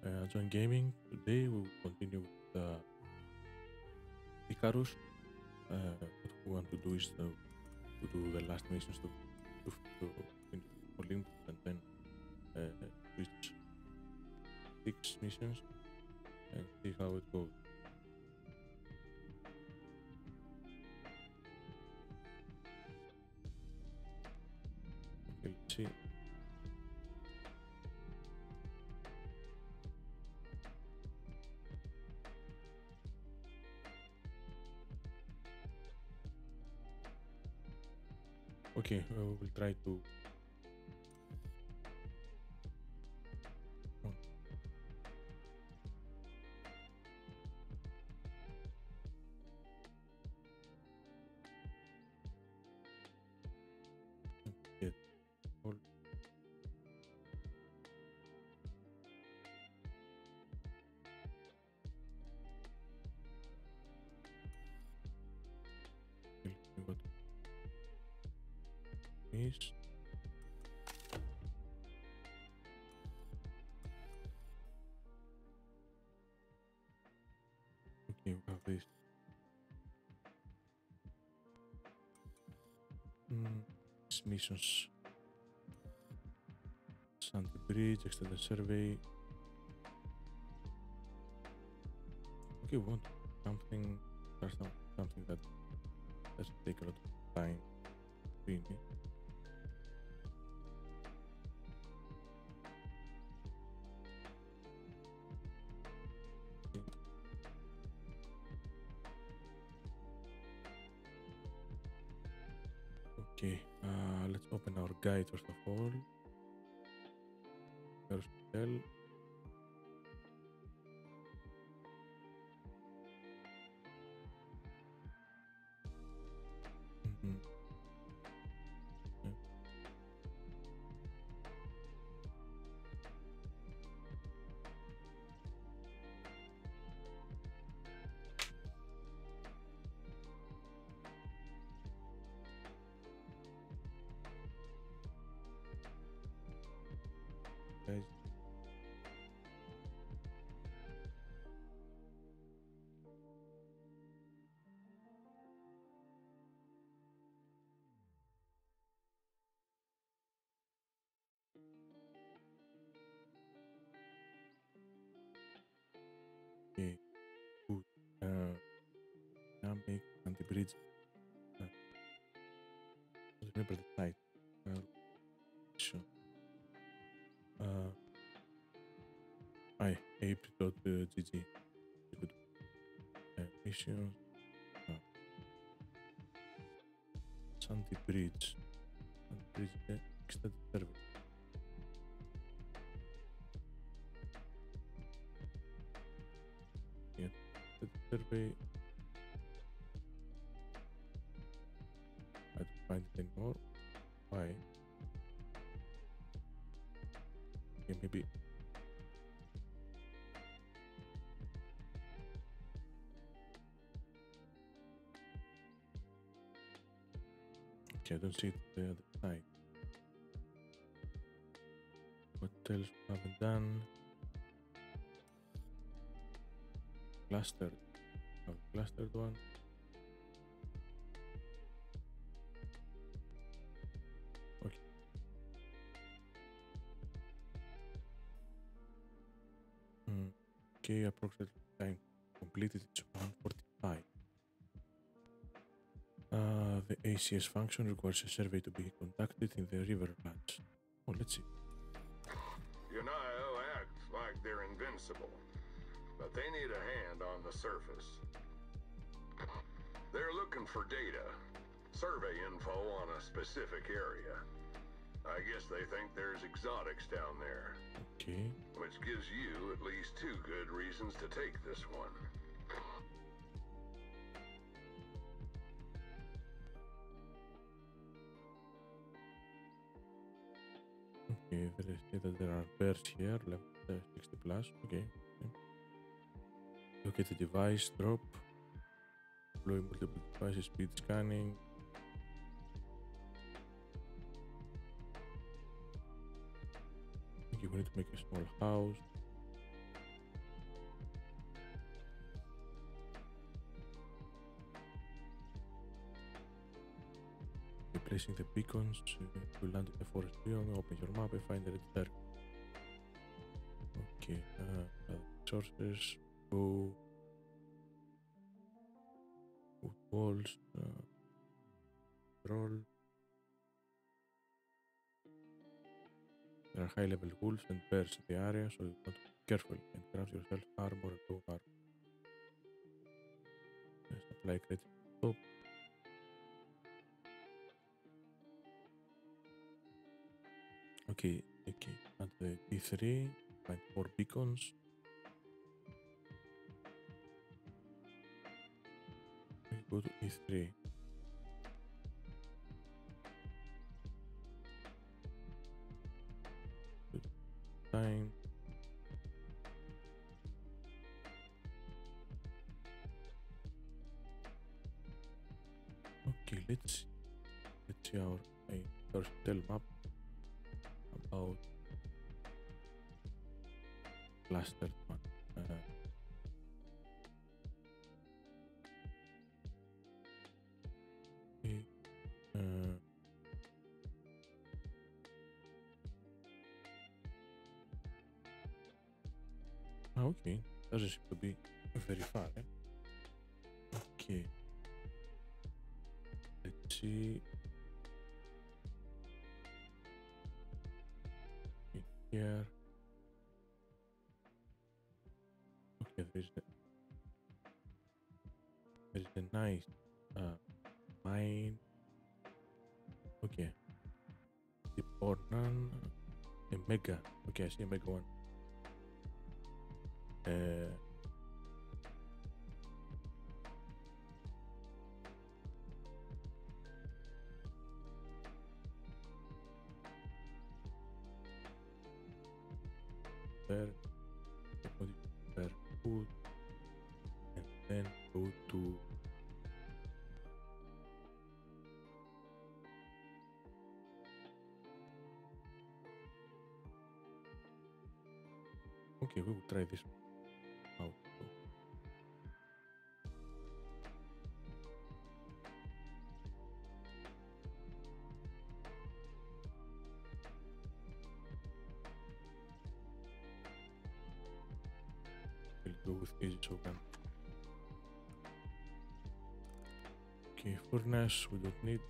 Join Gaming. Today we will continue with Icarus. What we want to do is to do the last missions to finish Olympus and then reach 6 missions and see how it goes. Okay, let's see. Okay, we will try to get all. Okay, let's see what is. Okay, we have this. These missions. Sandy Bridge, extended survey. Okay, we want something that doesn't take a lot of time doing it. Okay, let's open our guide first of all. First tell. Guys. Okay, good. Now make anti-bridge. Remember the site. ape.gg. Missions. Sandy Bridge. Sandy Bridge extended survey. Yeah, extended survey. I don't find it anymore. Why? Okay, maybe. Okay, I don't see it the other side. What else we haven't done? Clustered. Have a clustered one. Okay. Okay, approximately time completed is 1:45. The ACS function requires a survey to be conducted in the river patch. Oh, let's see. Unio acts like they're invincible, but they need a hand on the surface. They're looking for data, survey info on a specific area. I guess they think there's exotics down there. Okay. Which gives you at least 2 good reasons to take this one. Okay, they say that there are bears here, level 60 plus. Okay. Look at the device, drop. Deploy multiple devices, speed scanning. Okay, we need to make a small house. placing the beacons, you land in a forest biome, open your map and find the red circle. Okay, resources, go, wood walls, roll. There are high level wolves and bears in the area, so you want to be careful and craft yourself armor and bone armor. Supply crate top. Okay, at the D3, find 4 beacons. We go to E3. Time. Okay, let's see our first tell map about clustered one. Okay, doesn't seem to be very far. Okay, let's see. In here. Okay, there's a nice mine. Okay, the Portland, a mega. Okay, I see a mega one. There, food, and then go to okay, we will try this out. We'll go with easy shotgun. Okay, furnace we don't need.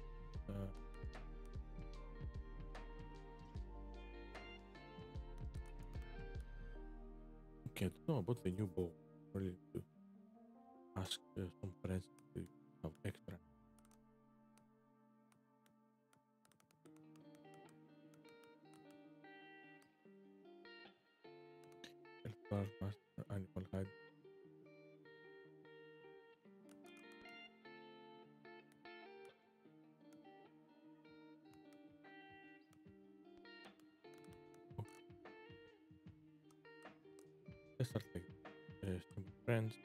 Okay, I don't know about the new bow. Really to ask some friends to have extra. Health bar, master, animal hide. Let's start like some friends.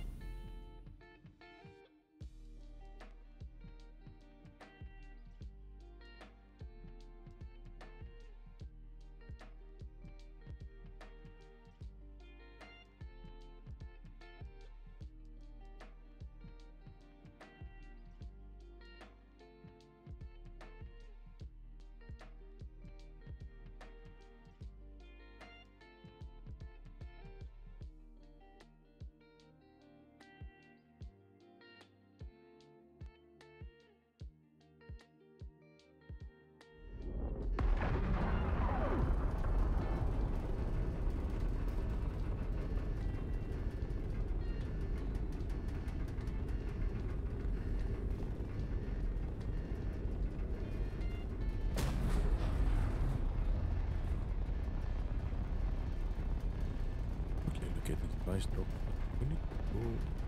Okay, the device drop. We need to go.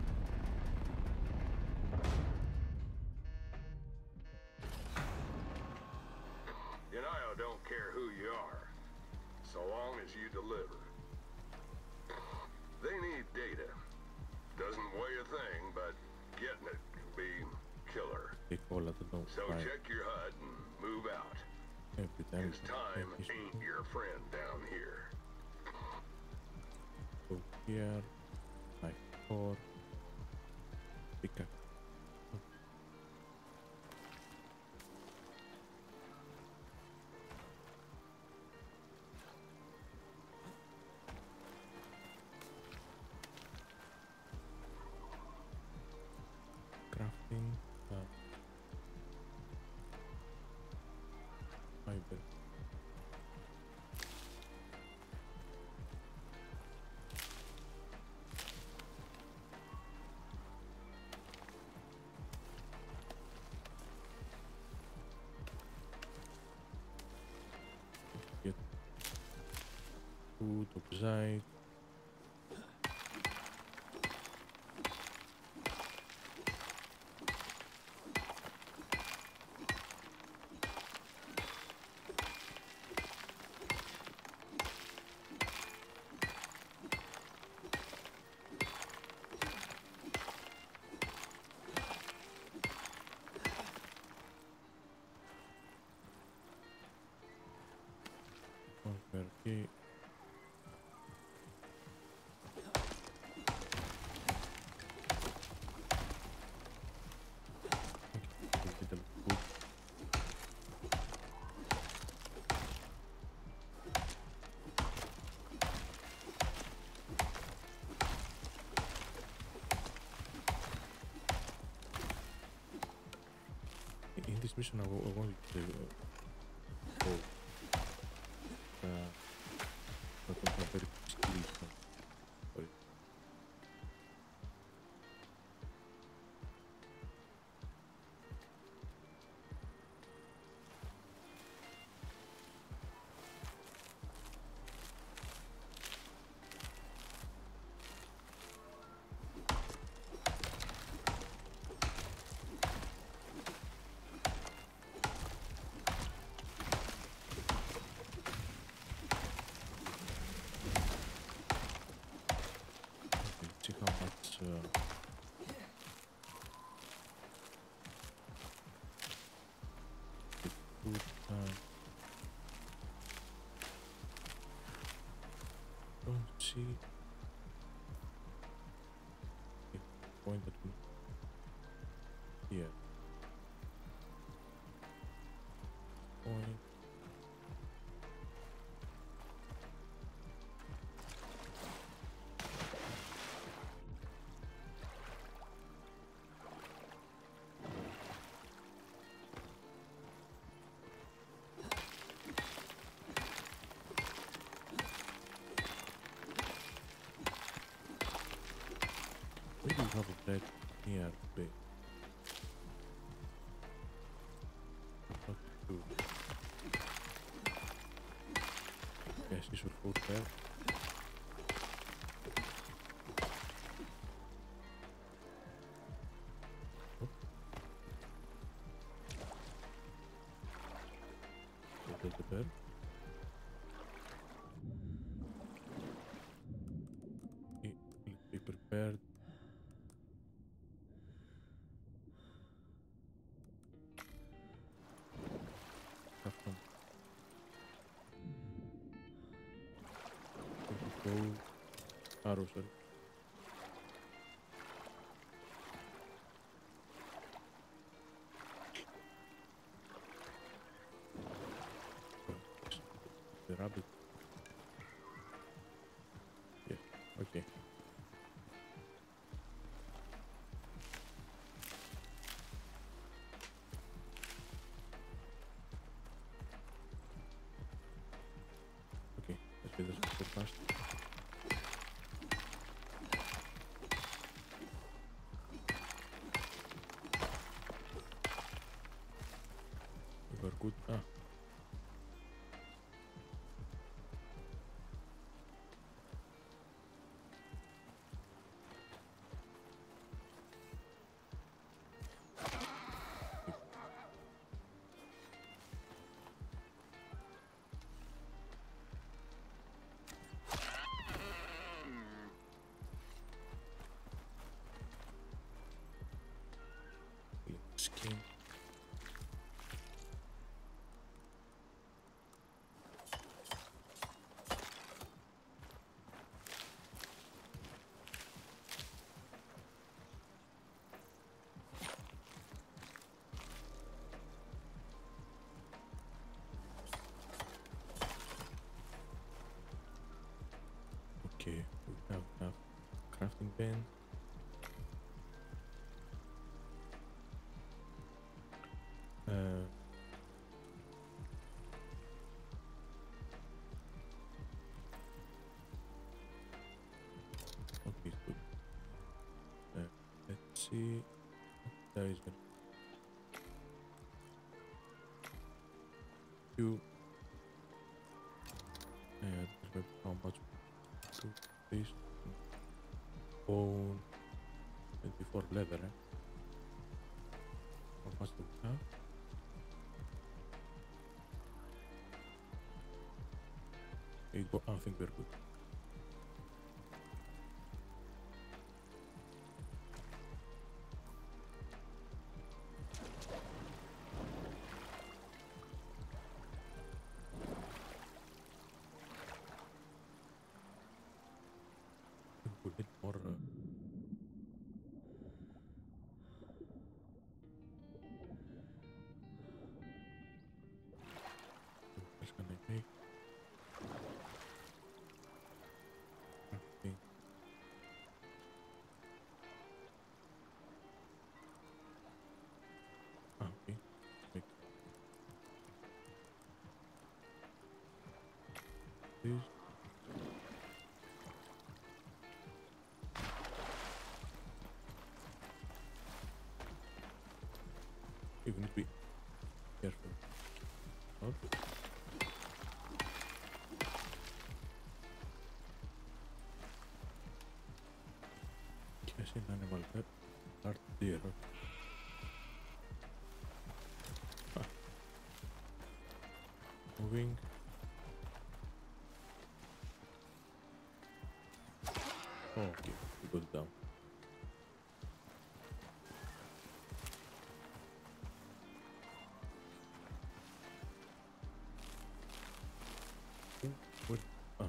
United don't care who you are, so long as you deliver. They need data. Doesn't weigh a thing, but getting it can be killer. They call it the So check your HUD and move out. Every time. His time ain't your friend down here. Go here. Like 4. Pick up. food, opposite. Over here. A little food. In this mission, I wanted to go. But I'm not very skilled. Sorry. See how much the food don't see the point that we here point. Maybe we have a bread here, but not too. Yes, this will food there. Oh. Go to the bed. It will be prepared. From go arrow, sorry. The rabbit. Yeah, okay. Okay, let's do this super fast. We were good. Ah. Skin. Okay, we have enough crafting pen. Okay, good. Let's see. There is a few. How much this. Bone 24 leather, eh? How much do we have? I think we're good. We need more. What can I make? Okay. Okay. Make this. You need to be careful. Not. Yes, in animal art deer. Ah. Moving. Oh, okay, we got it down. What? Ah.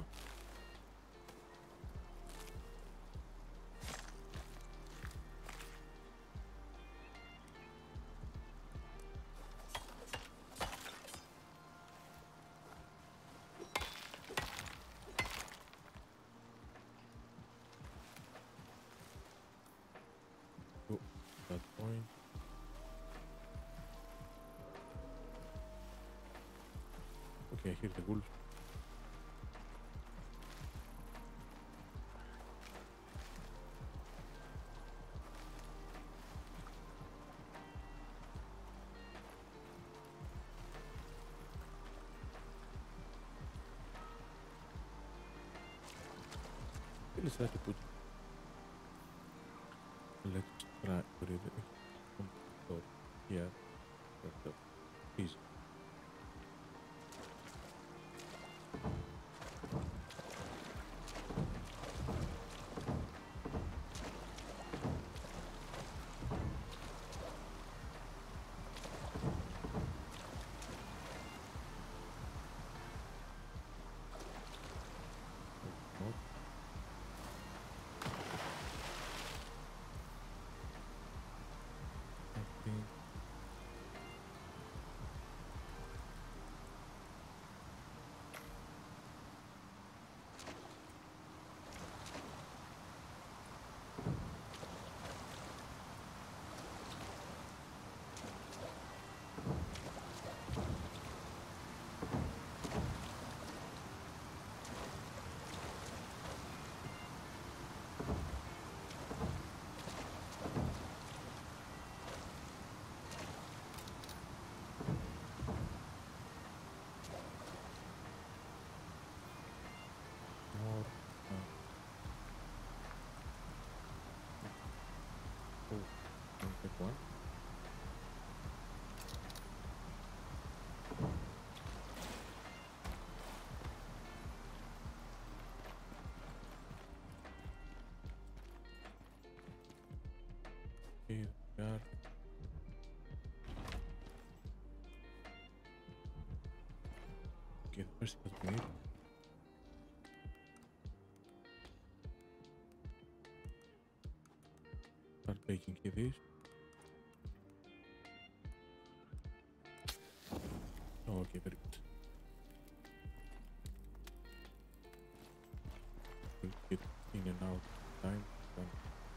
Oh, that point. Okay, I hear the wolf. Let's try to put. Let's try to put it here. Easy. Not. Okay. More. Oh, don't take one. Okay, there. Okay, the first thing that we need. Start baking this. Oh, okay, very good. We'll get in and out time. Done.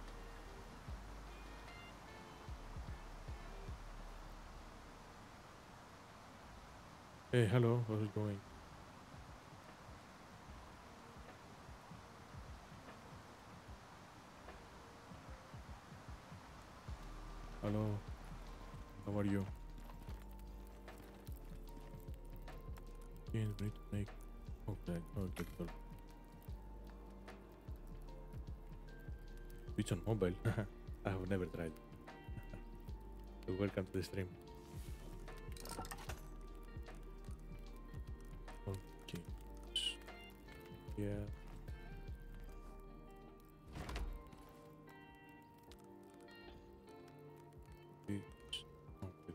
Hey, hello, how's it going? Hello, how are you? Okay, we need to make. Okay, okay, good. It's on mobile. I have never tried. So welcome to the stream. Okay. Yeah. It's on the-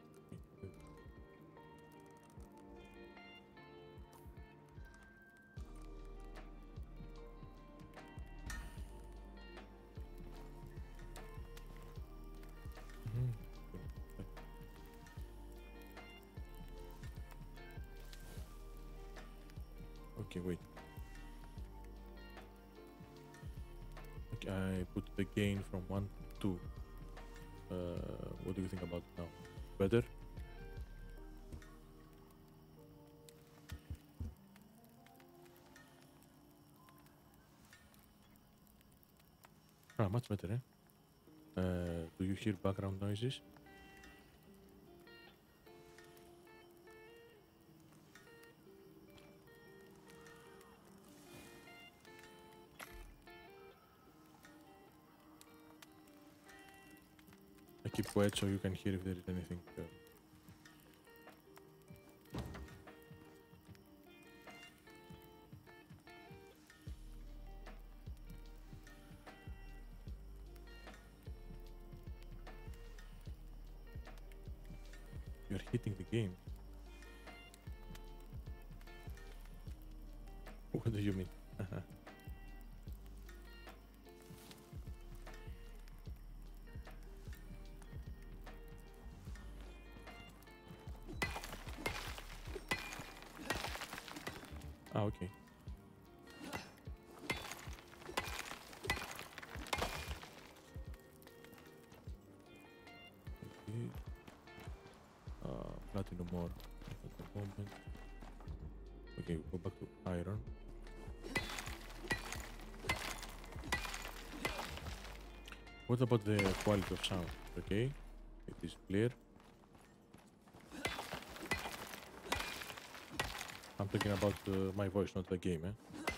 Mhm. Okay, wait. Okay, I put the gain from 1 to 2. What do you think about it now? Better? Ah, much better, eh? Do you hear background noises? I keep quiet so you can hear if there is anything. You're hitting the game. What do you mean? Ah, okay. Okay. Platinum ore at the moment. Okay, go back to iron. What about the quality of sound? Okay, it is clear. I'm talking about my voice, not the game, eh?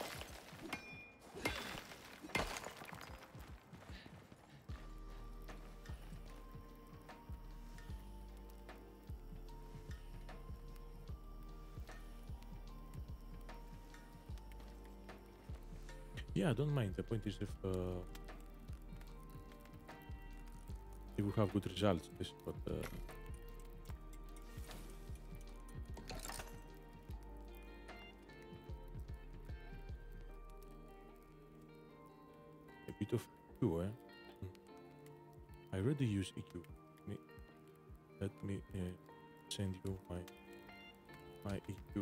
Yeah, I don't mind. The point is if we have good results, this is what a bit of EQ, eh? I already use EQ. Let me send you my EQ.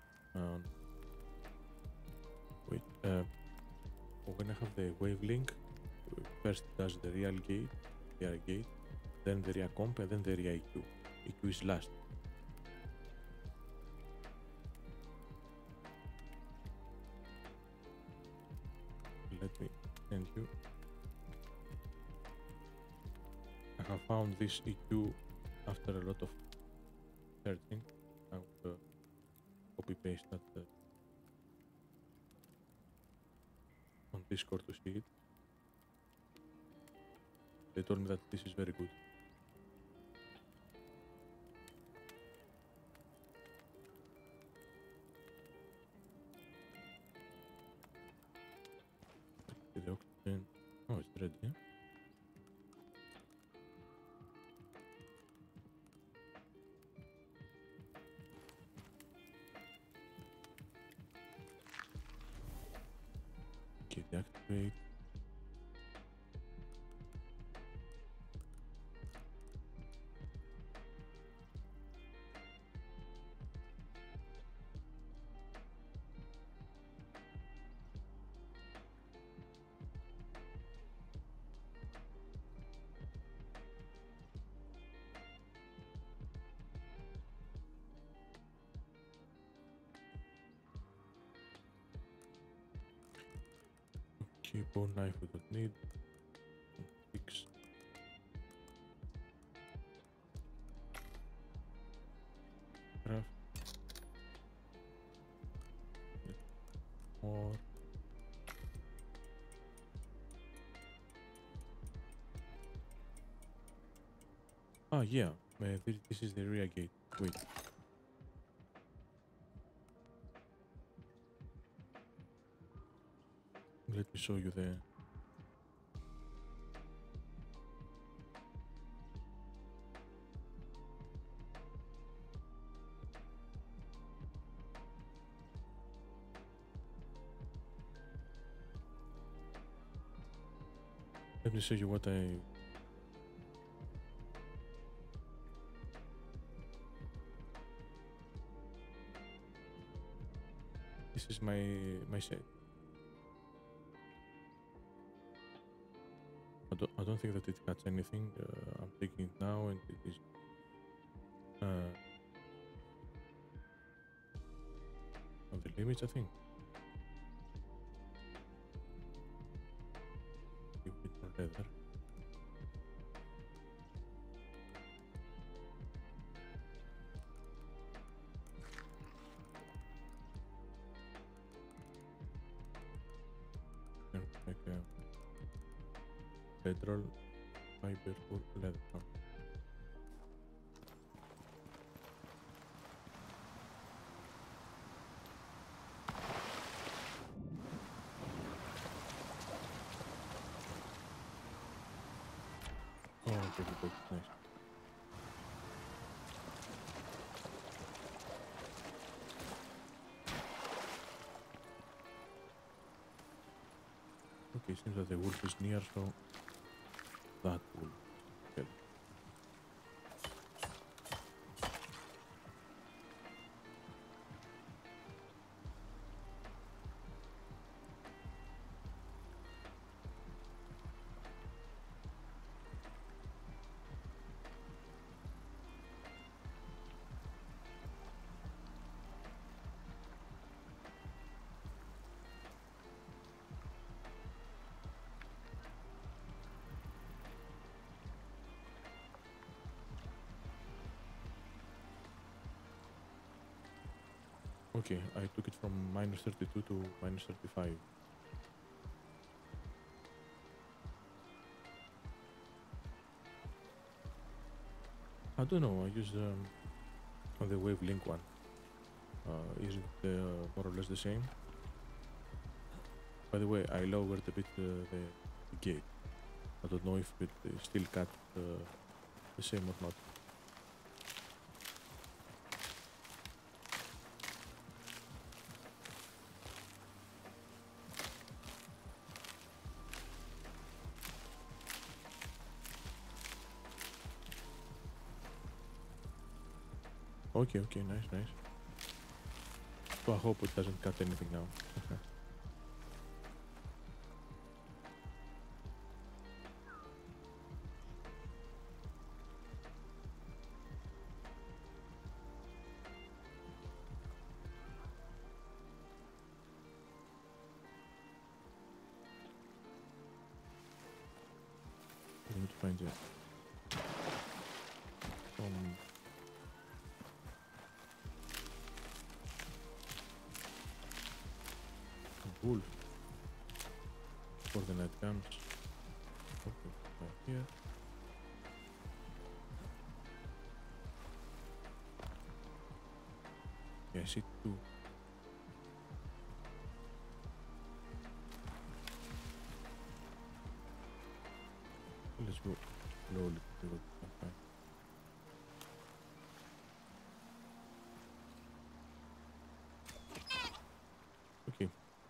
Wait, when I have the wavelink, first does the real gate, then the RIA comp, and then the RIA EQ. EQ is last. Let me send you. I have found this EQ after a lot of searching. I will copy paste that on Discord to see it. They told me that this is very good. The oxygen. Oh, it's ready. Yeah? Okay, deactivate. Okay, bone knife we don't need. Fix. Craft. More. Ah, yeah. This is the rear gate. Wait. Let me show you the... Let me show you what I... This is my set. I don't think that it cuts anything. I'm taking it now and it is on the limits, I think. Give it more leather. Like petrol fiber for leather. Oh, okay, good, nice. Okay, seems that the wolf is near, so that wolf. Okay. Okay, I took it from minus 32 to minus 35. I don't know, I use on the Wavelink one. Is it more or less the same? By the way, I lowered a bit the gate. I don't know if it still cut the same or not. Okay, nice. So I hope it doesn't cut anything now. I need to find it. Wolf for the night comes. Okay, right here. Yeah, I see two. Let's go slowly. Okay. Okay.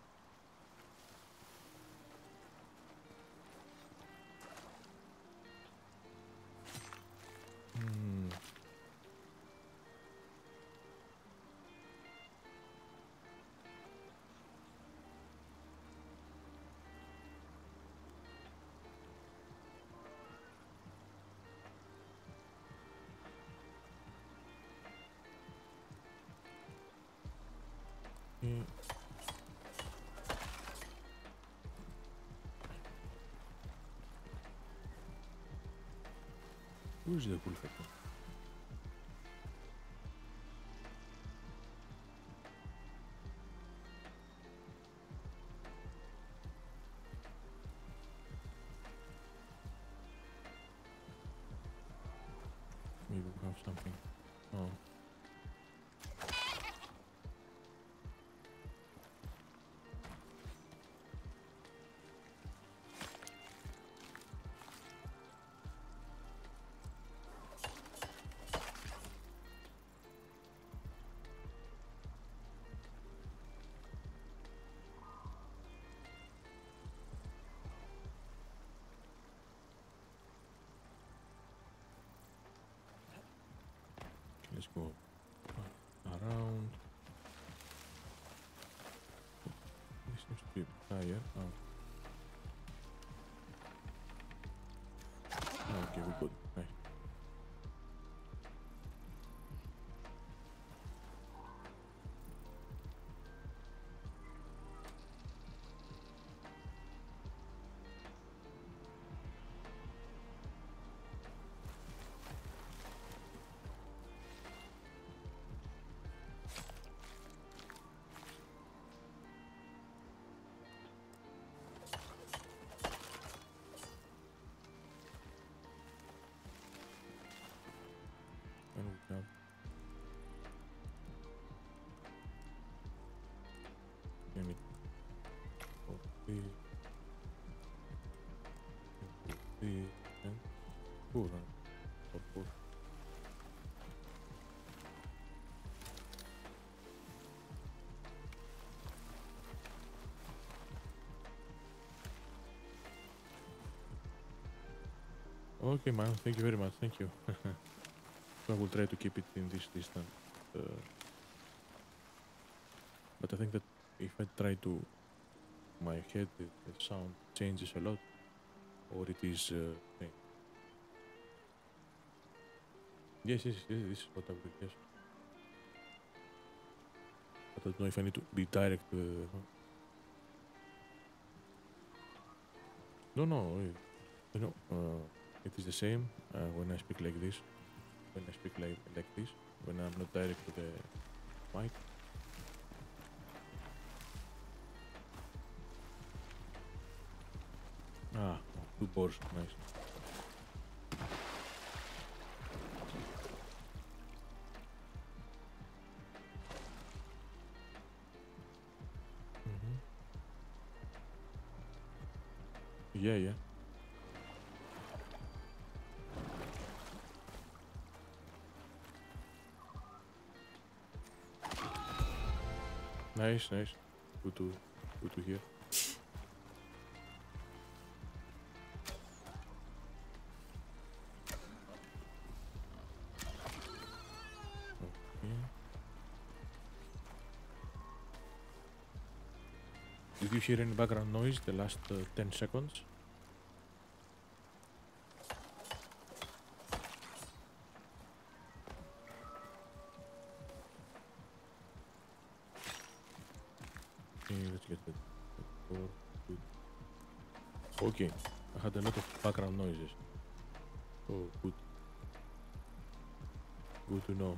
Who's the wolf again? higher. Oh. Okay, we got it. Nice. And we have unit for this, and four, or four. Okay, man. Thank you very much. Thank you. So I will try to keep it in this distance. But I think that if I try to my head, the sound changes a lot, or it is. Yes, yes, yes, this is what I will guess. I don't know if I need to be direct. No, no, you know, it is the same when I speak like this. When I speak like this, when I'm not direct to the mic. Ah, two bars, nice. Mm-hmm. Yeah, yeah. Nice, nice. Good to hear. Okay. Did you hear any background noise the last 10 seconds? Okay, let's get that. Good. Okay, I had a lot of background noises. Oh, good. Good to know.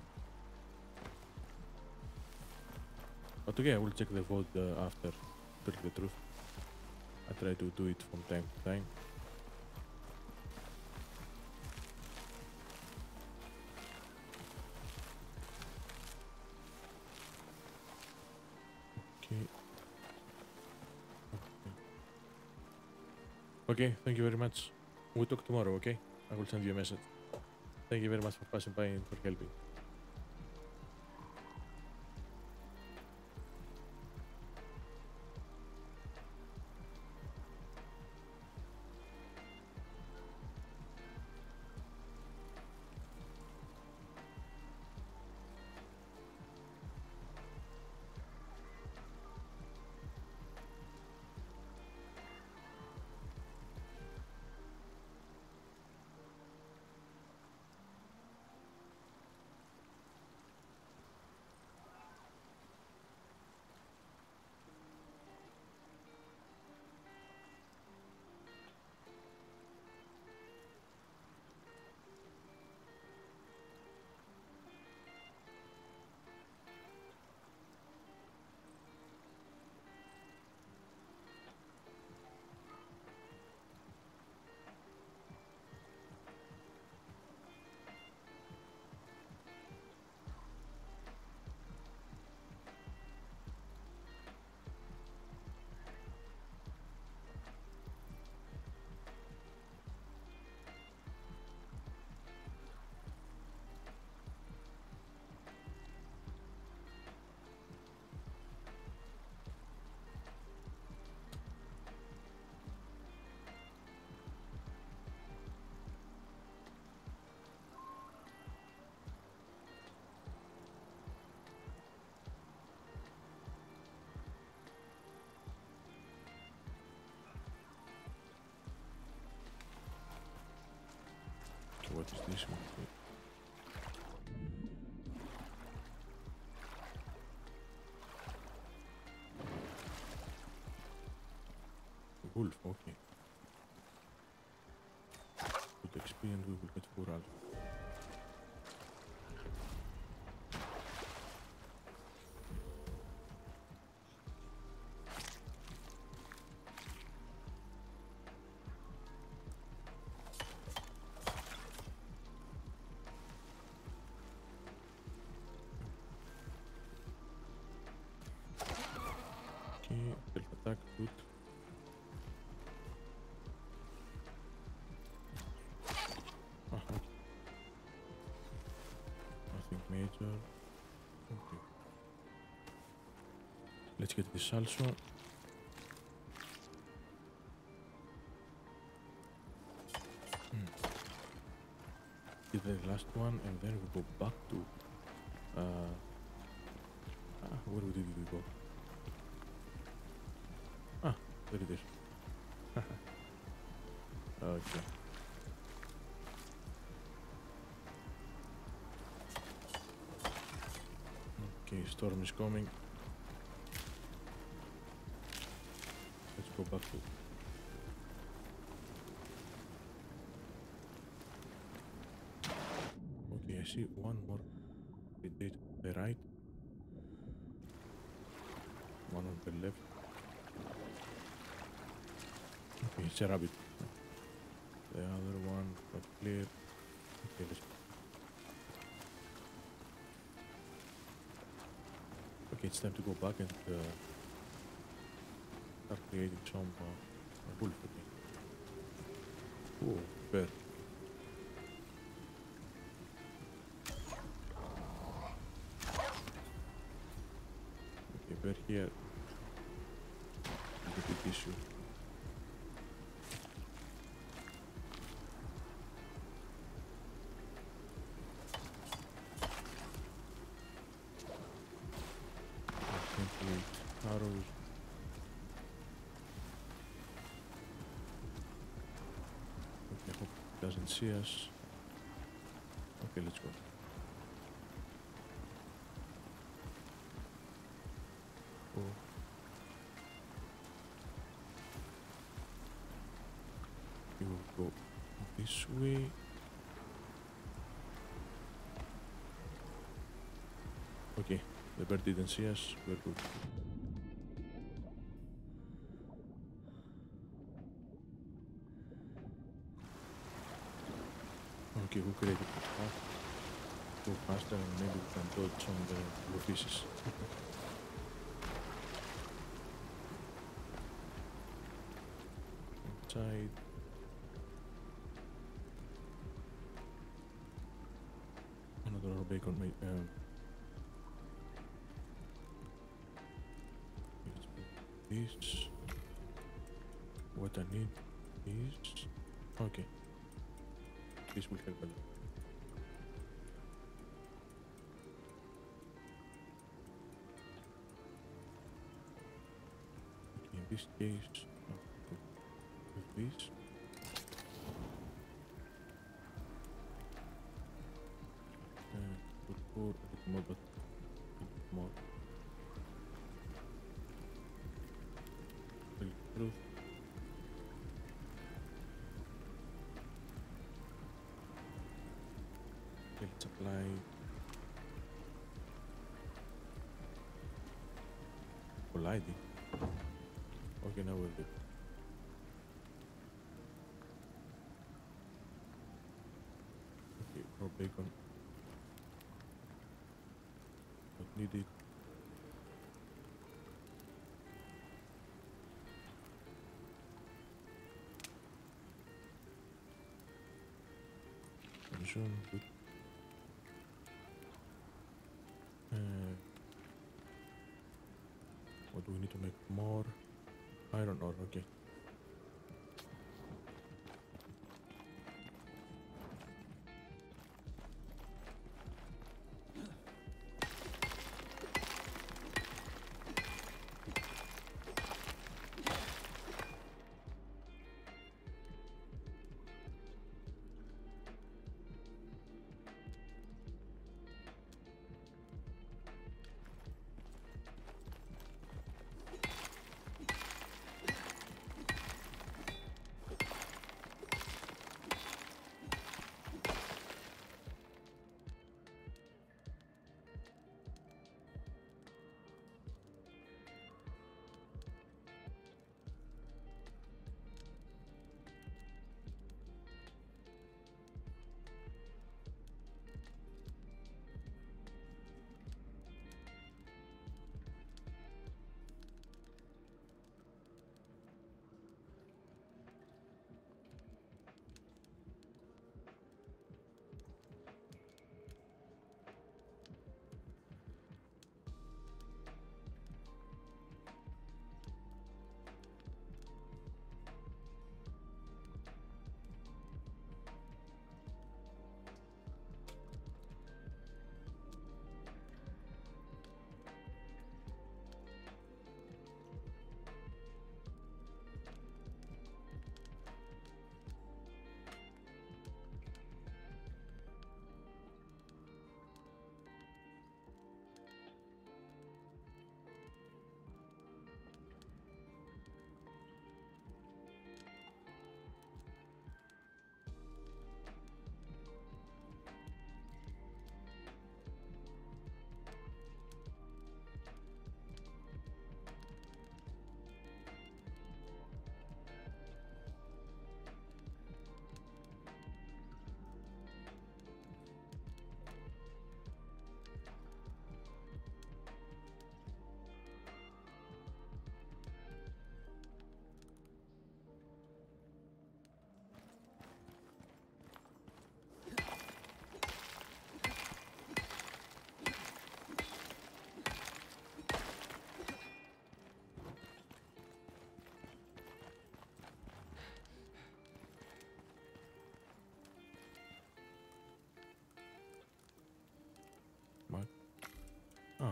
But okay, I will check the vote after, to tell the truth. I try to do it from time to time. Okay. Okay, thank you very much. We'll talk tomorrow, okay? I will send you a message. Thank you very much for passing by and for helping. What is this one? Wolf, okay. With experience we will get 4 alpha. Okay, self-attack, good. Okay. Nothing major. Okay. Let's get this also. Get the last one and then we go back to where did we go? There it is. Okay. Okay, storm is coming. Let's go back to. Okay, I see one more retreat on the right. One on the left. Okay, it's a rabbit. The other one not clear. Okay, let's go. Okay, it's time to go back and start creating some wolf again. Oh, bear. Okay, bear here. Is a big issue. Arrows. Okay, hope it doesn't see us. Okay, let's go. Oh. We will go this way. Okay, the bird didn't see us. We're good. Okay, who created the path? Go faster and maybe we can dodge on the fishes. Inside. Another bacon made. This. What I need is. Okay. This will help a lot. Okay, in this case, with this. Put 4 a bit more, but a bit more. Truth. Let's apply colliding. Okay, now we're good. Okay, more bacon. Not needed. Consume, good. What do we need to make more? Iron ore, okay.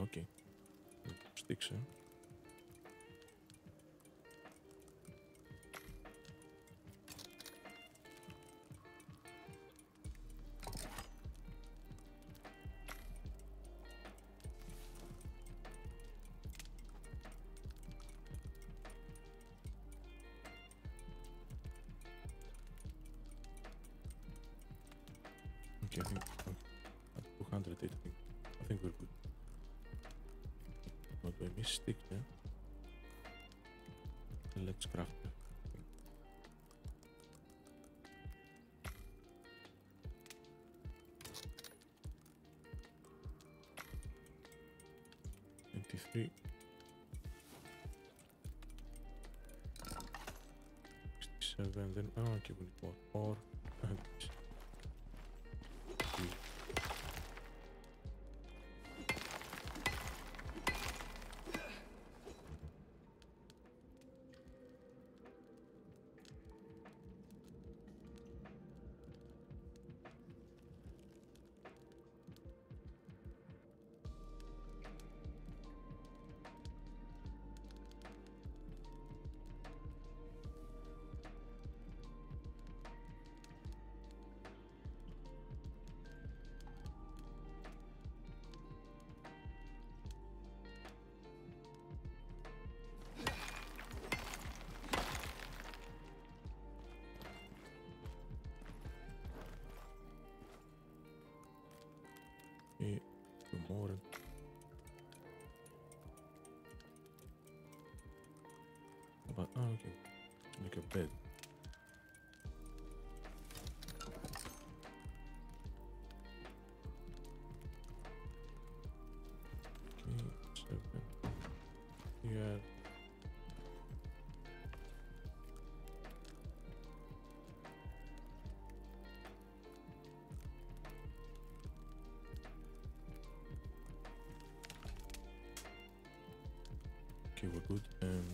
okay. Sticks, eh? Okay, I think at 200 I think we're good. What do I miss? Sticks, yeah? Let's craft it. $23. 67, then okay, we need more. Okay, two more. But okay, to make a bed. Okay, 7 here. Okay, we're good.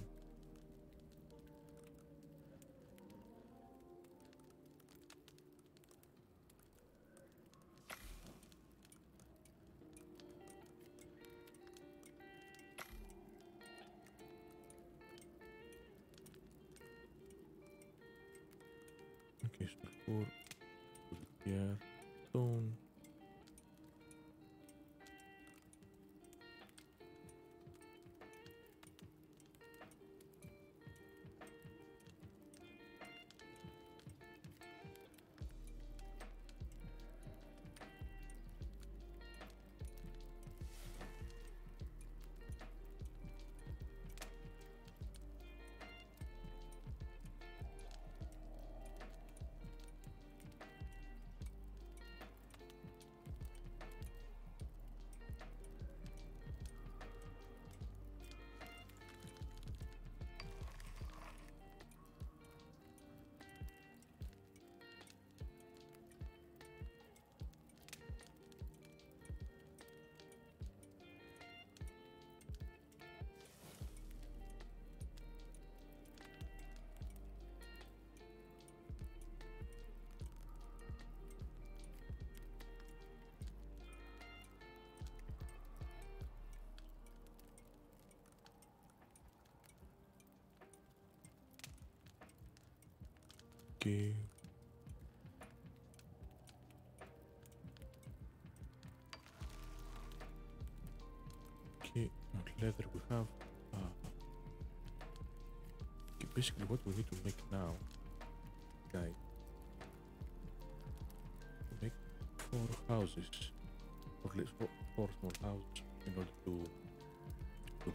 Okay, so 4 here, stone. Okay. Okay, now leather we have. Okay, basically what we need to make now, guys, make 4 houses, or at least 4 small houses in order to put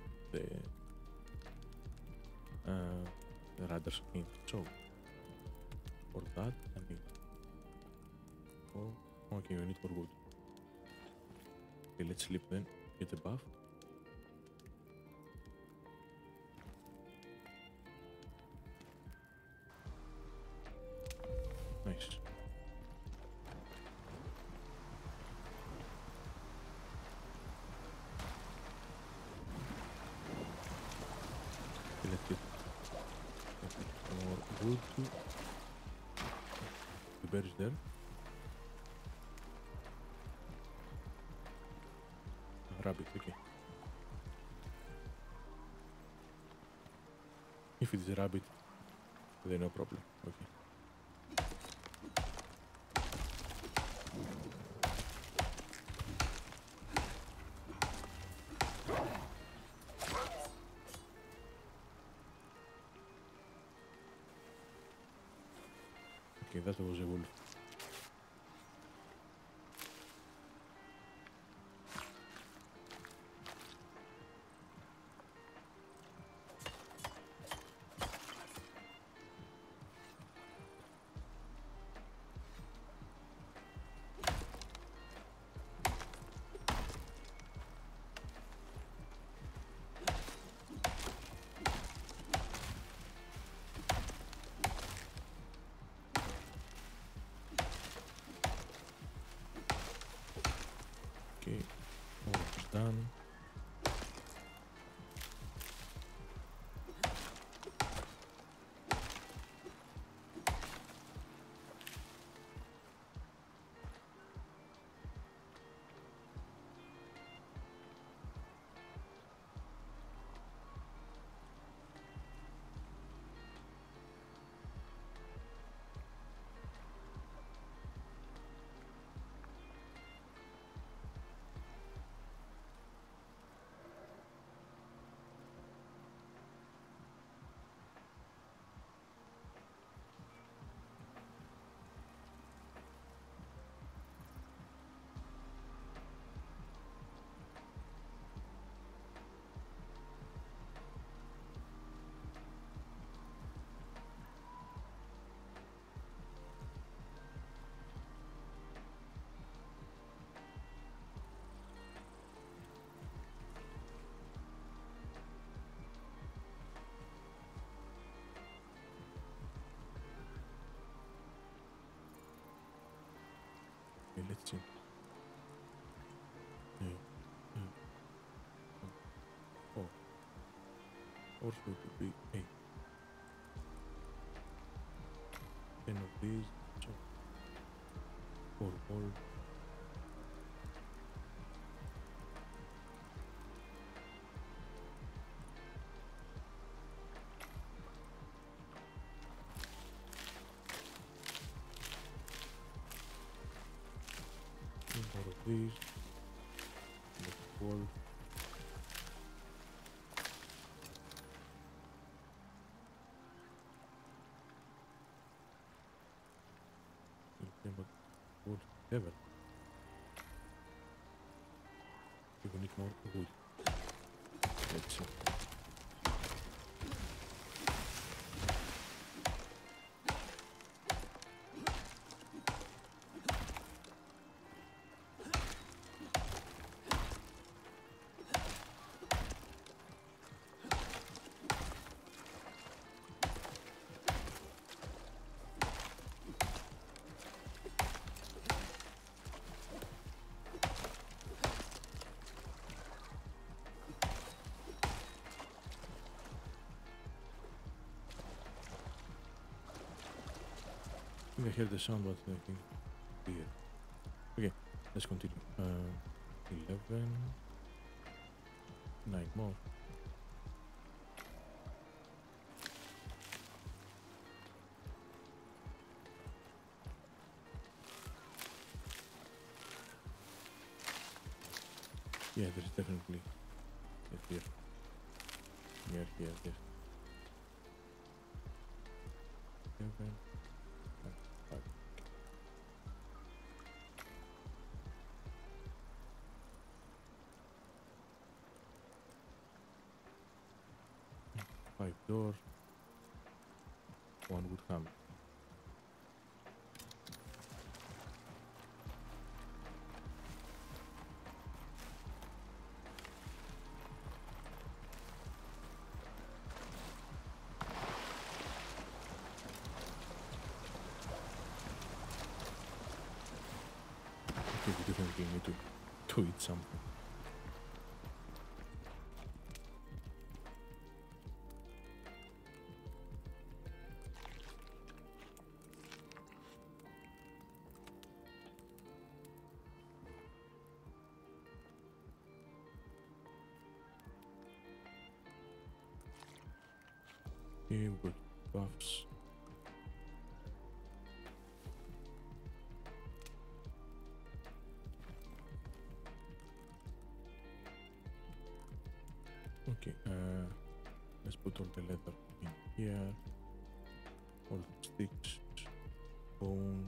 the raiders in. So for that I need 4. Okay, we need 4 wood. Okay, let's sleep then. Get a buff. Nice. Okay, let's get more wood. The bear is there. Rabbit, okay. If it's a rabbit, then no problem. Okay. Okay, that was a wolf. Okay, almost done. Okay, let's see. Oh, also to be 8. 10 of these, so 4 more. More of these. 12. But 47. We need more wood. Let's see. I think I hear the sound, but I think here. Okay, let's continue. 11, 9 more. Yeah, there's definitely a here. Near here, yes. 7, 5. 5 doors, 1 wood hammer. Okay, we definitely need to eat something. Okay, we've got buffs. Okay, let's put all the leather in here. All the sticks, bone.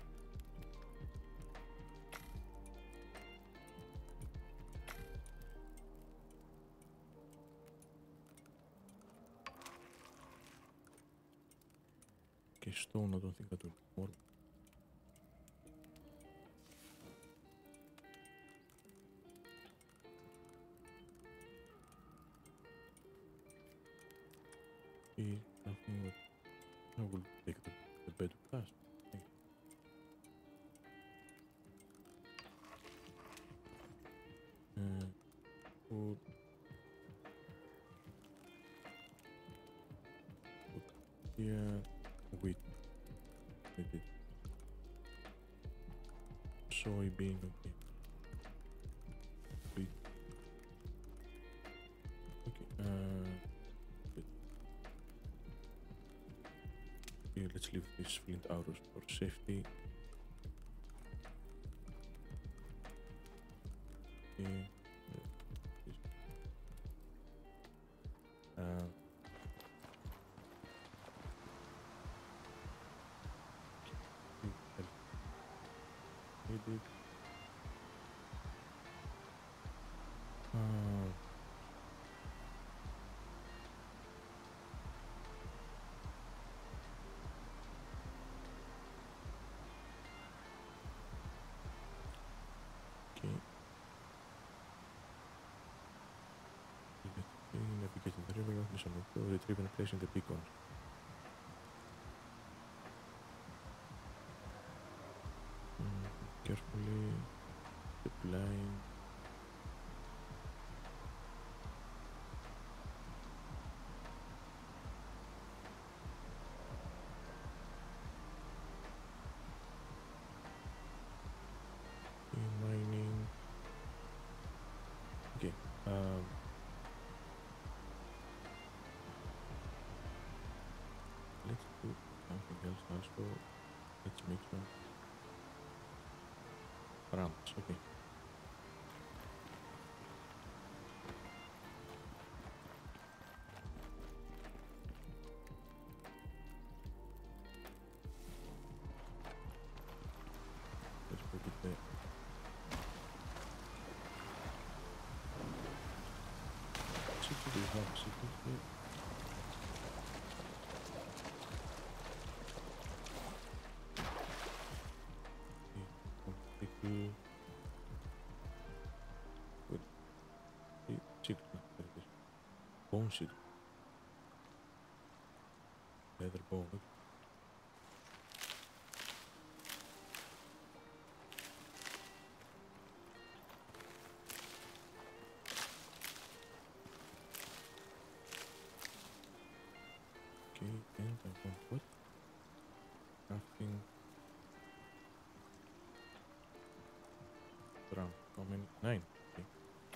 Okay, stone, I don't think that will work. Okay, nothing but I will take the bed with us. Put here, wheat, with it. Soybean, okay. Wheat. Okay, wait. Okay, let's leave these flint arrows for safety. Okay. Needed. Okay. Navigating the river, mission of retrieving and placing the beacon. Carefully applying. Mining. Okay. Let's do something else also. Let's make some ramps. Okay. Let's put it there. Secret is not secret here. Okay, good. Secret, no, there it is. Bone seed. Leather bone. Okay. Okay, and I want what? Crafting. Drum. How many? 9. Okay.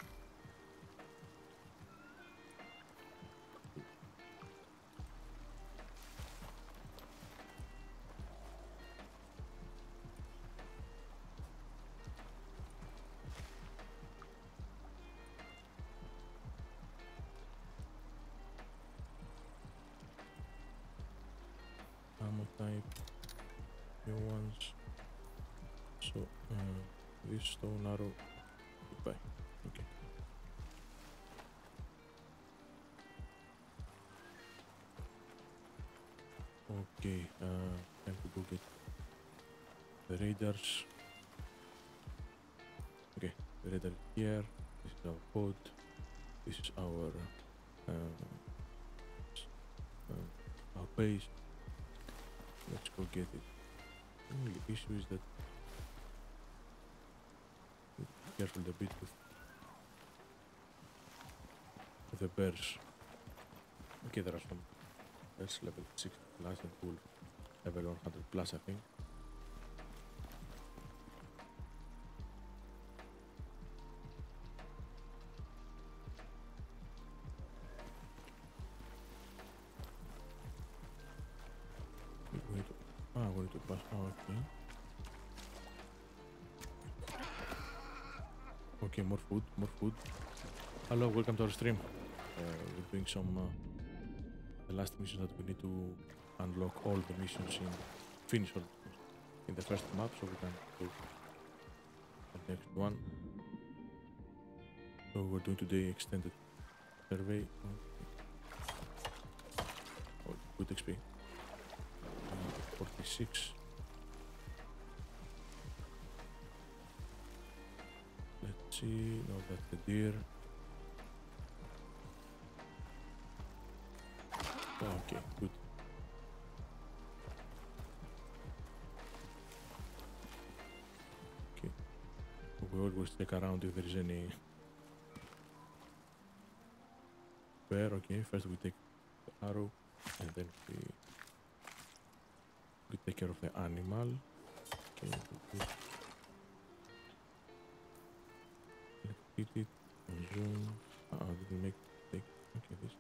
Ammo type. New ones. So, this stone arrow. Goodbye. Okay. Okay, time to go get the radars. Okay, the radar here. This is our pod. This is our base. Let's go get it. The only issue is that be careful a bit with the bears. Okay, there are some bears level 60 plus and wolf level 100 plus, I think. Ah, we need to pass. Oh, okay. Okay, more food, more food. Hello, welcome to our stream. We're doing some the last mission that we need to unlock all the missions in finish all the missions in the first map, so we can do the next one. So we're doing today extended survey. Oh, good XP. 46. Let's see. No, that's the deer. Oh, okay, good. Okay. We always check around if there is any bear. Okay, first we take the arrow and then we take care of the animal. Okay, let's hit it. Zoom. Didn't make mistake. Okay, this.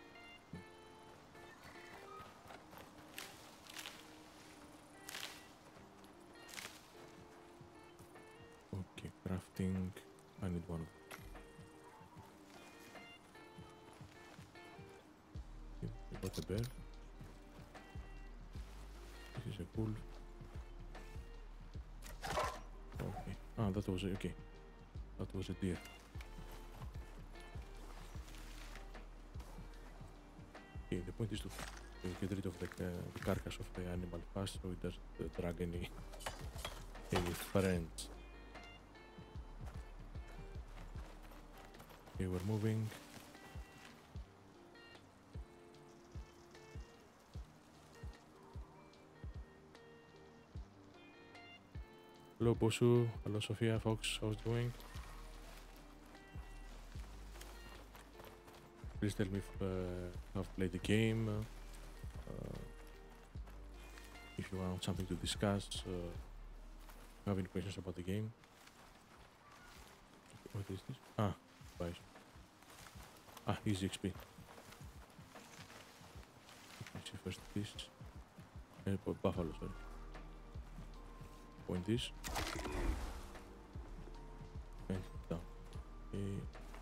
Okay, crafting. I need one of them. Okay, we got a bear. This is a wolf. Okay. Ah, that was okay. That was a deer. Okay, the point is to get rid of the carcass of the animal fast so it doesn't drag any friends. Okay, we're moving. Hello Bosu, hello Sophia, Fox, how's it going? Please tell me if you have played the game, if you want something to discuss, have any questions about the game. What is this? Ah, bison. Ah, easy XP. Let's see first this. Buffalo, sorry. Point this. And down. Okay.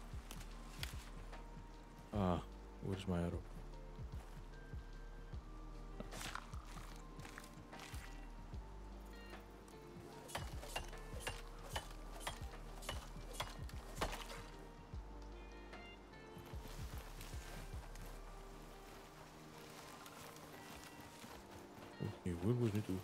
Ah, where's my arrow? Okay, we will need to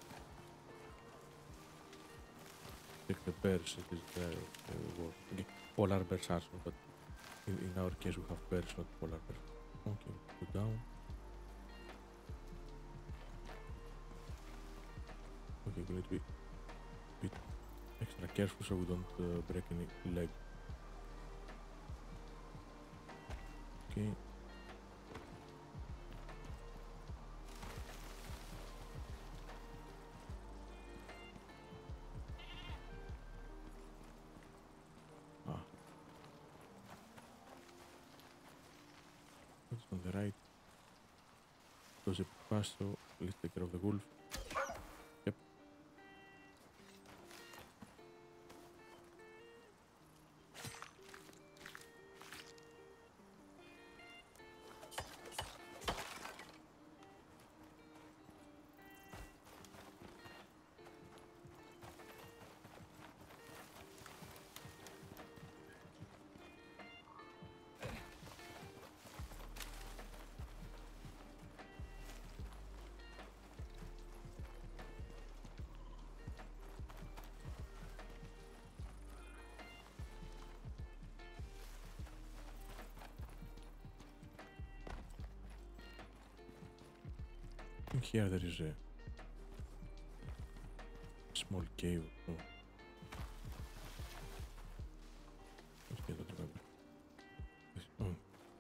take the bears. It is okay. Polar bears also, but in our case we have bears, not polar bears. Okay, go down. Okay, we need to be a bit extra careful so we don't break any leg. Okay. On the right. There's a pass, so let's take care of the wolf. Yep. I think here there is a small cave. Oh. Okay, don't remember. Oh.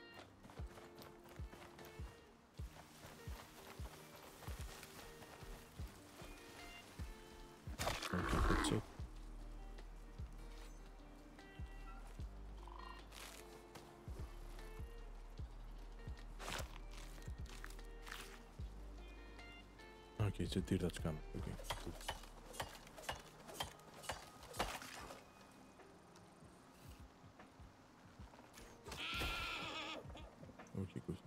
Okay, that's it. Okay, it's a deer that's coming. Okay, good. Okay, good.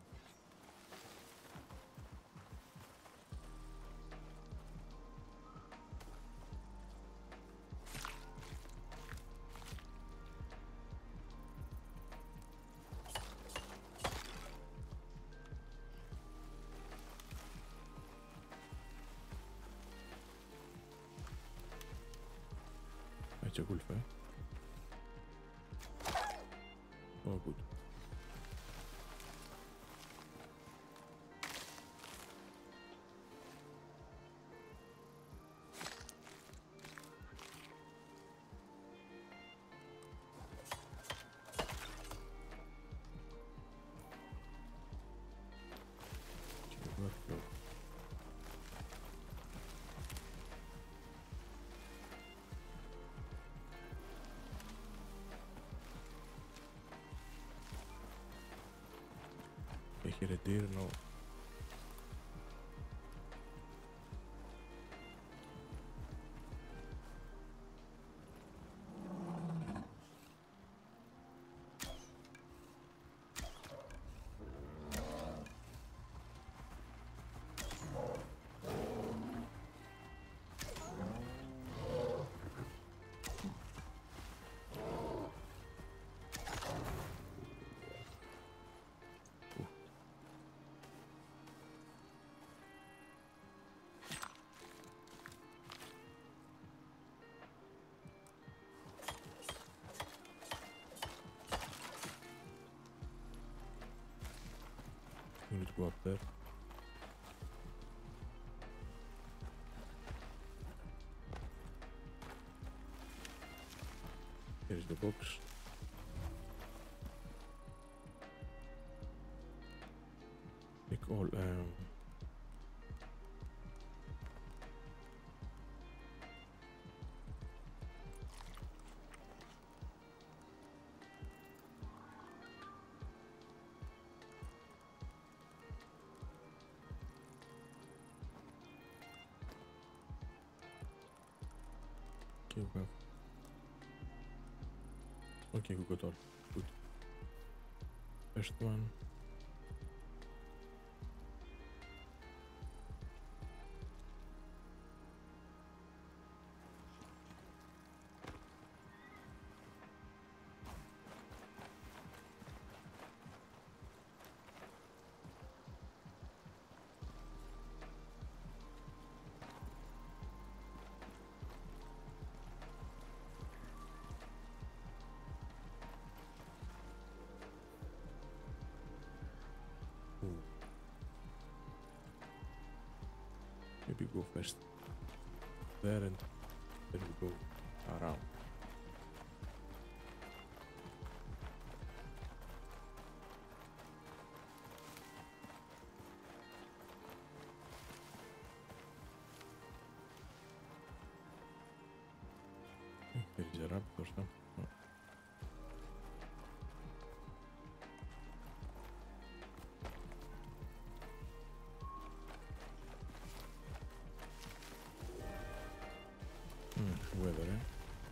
It's a wolf, eh? Oh, good. Okay, work flow. I hear a deer, no. We need to go up there. Here is the box. Take all. Okay, we have. Okay, we got all. Good. First one. Ooh. Maybe go first there and then we go around. There is a rabbit or something. Oh. Weather, eh?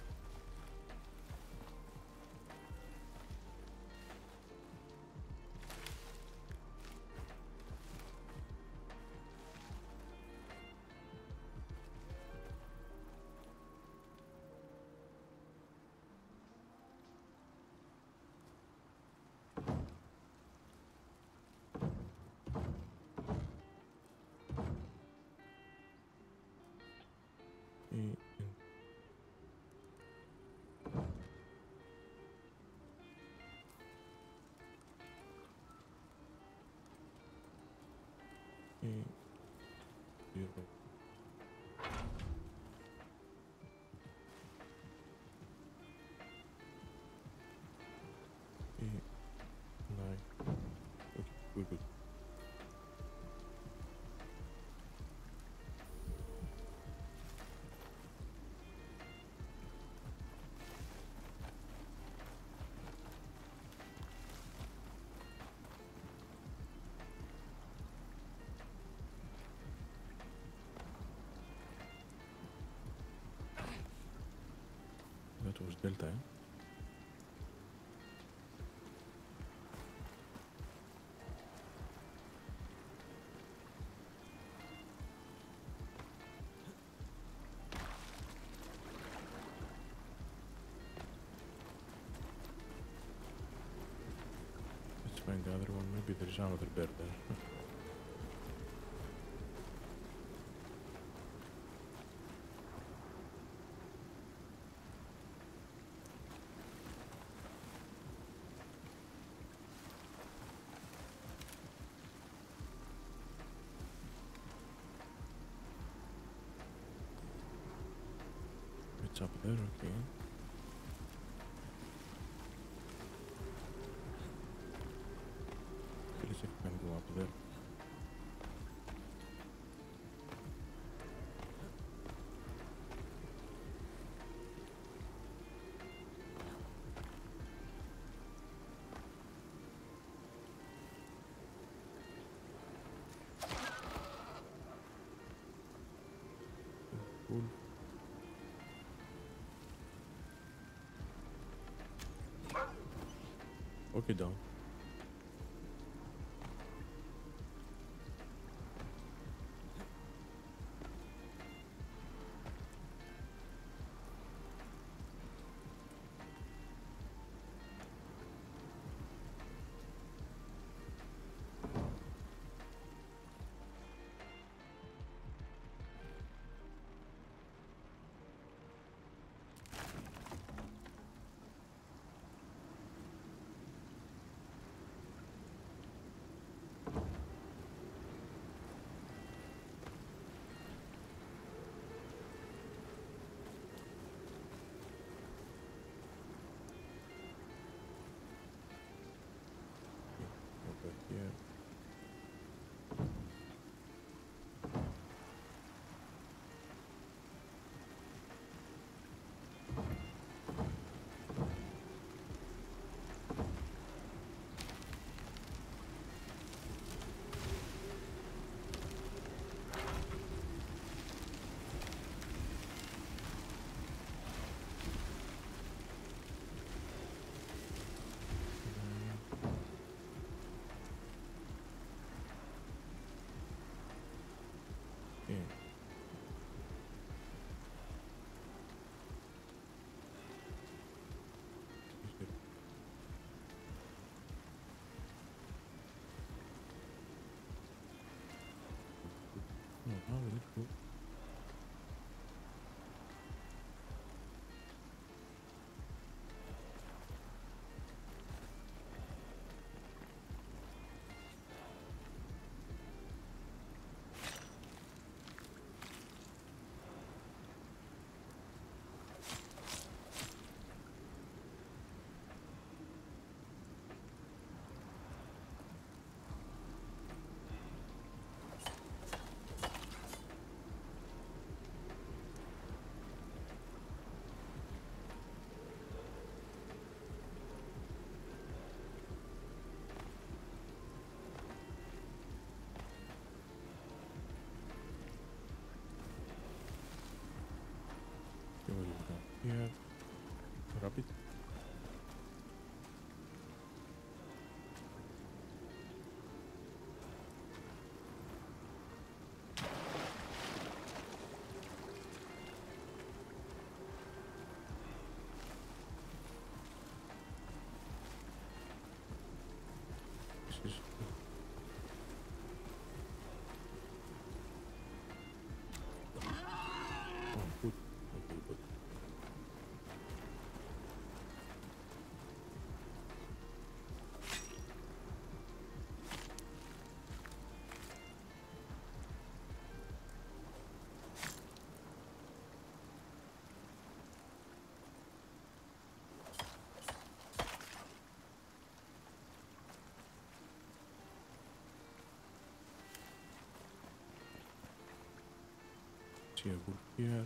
And zero. Nine. Okay, good, good. towards Delta, eh? Let's find the other one. Maybe there's another bear there. It's up there, okay. Let's see if we can go up there. Cool. Okay, down. Over here. Okay. Is it- No, now we need to. Okay, what do we got here? Rabbit. This is. Oh, good. Okay, good. See a wood here.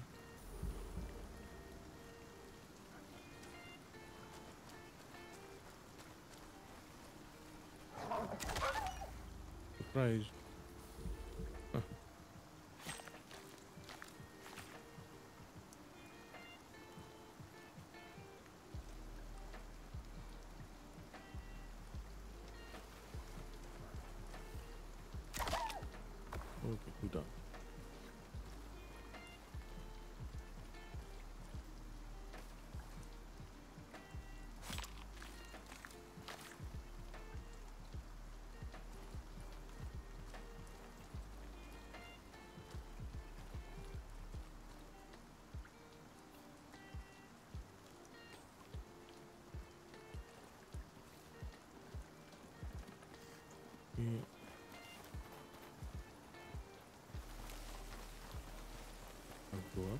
Surprise. Huh. go up.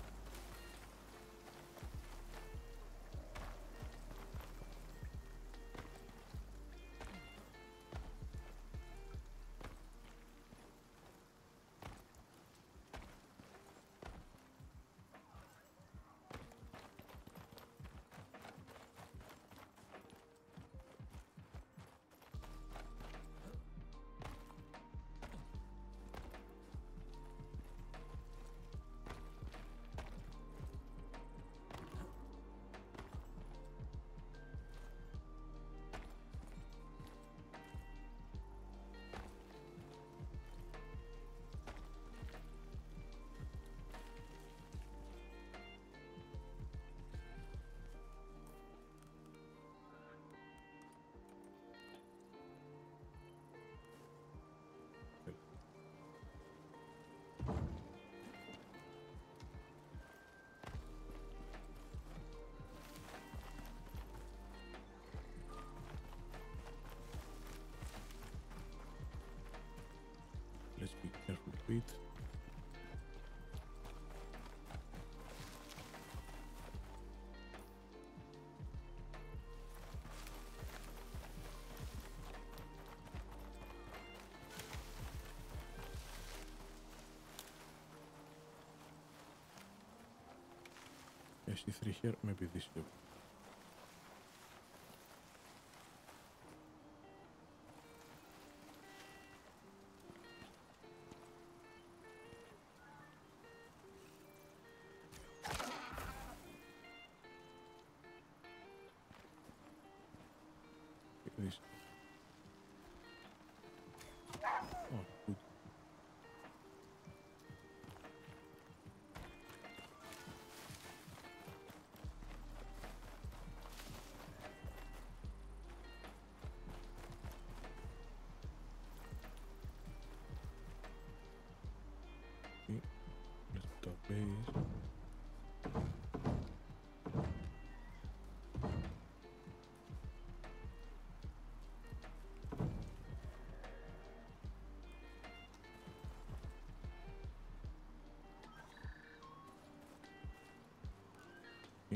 Let's be careful with it. I see 3 here, maybe this will. This. Oh, good. Okay, let's put our base. Okay.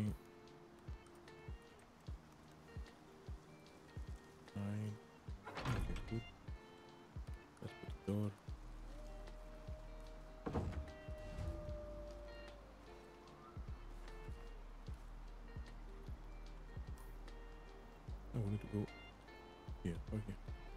9. Okay, good. Let's put the door. Oh, we need to go here. Okay.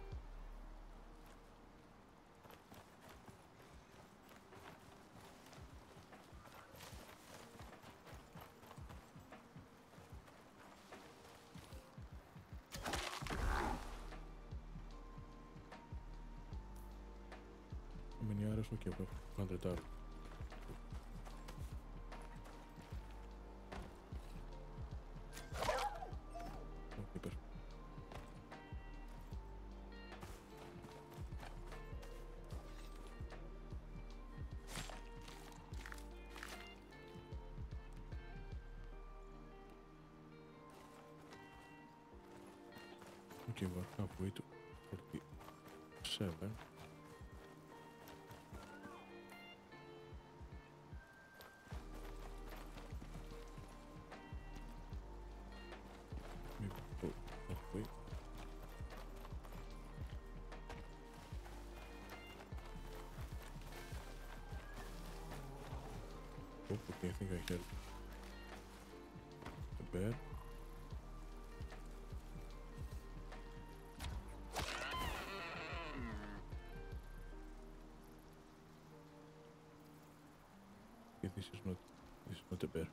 How many arrows? Okay, we have 100 arrows. Okay, perfect. Okay, we're halfway to 47. Maybe go halfway. Oh, okay, I think I heard a bear. Okay, this is not a bear.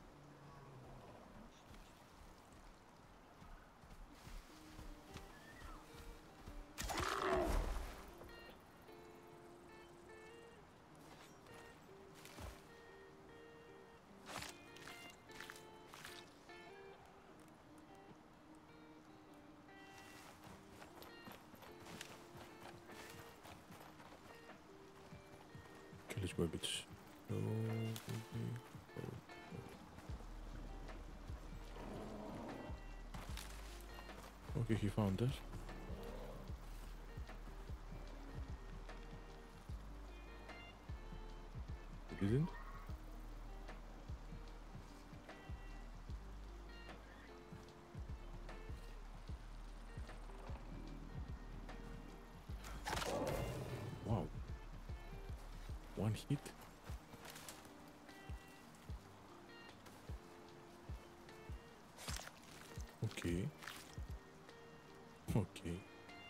Okay, let's go a bit slowly. Okay, he found us. He didn't? Okay. Okay.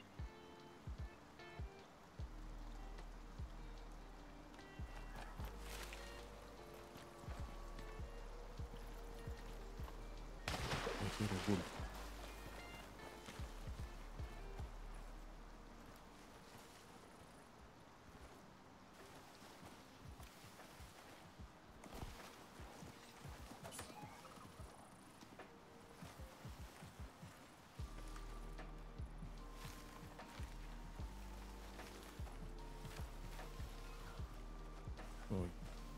I hear a wolf. Oh, a wolf.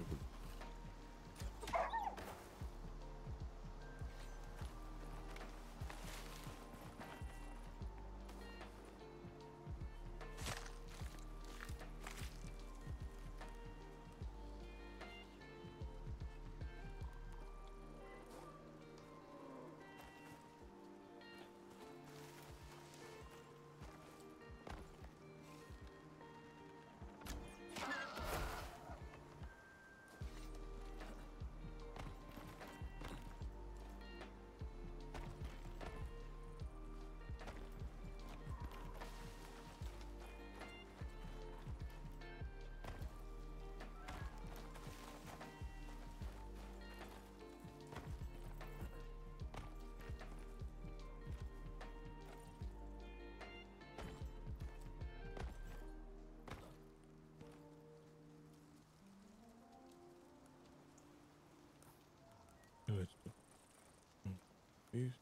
Let's do this.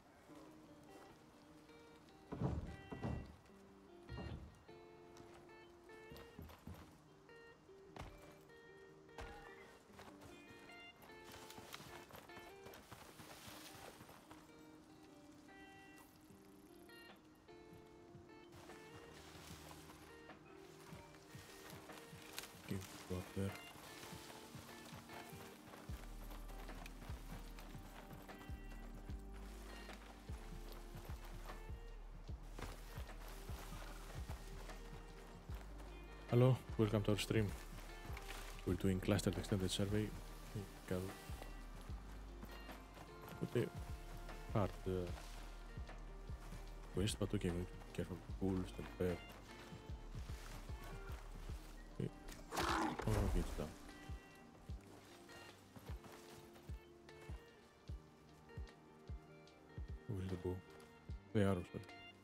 Okay, go up there. Hello, welcome to our stream. We're doing clustered extended survey. Put a hard quest, but okay, we need to be careful with wolves and bear. Okay. Oh, okay, it's down. Where's the bow? The arrow, sorry.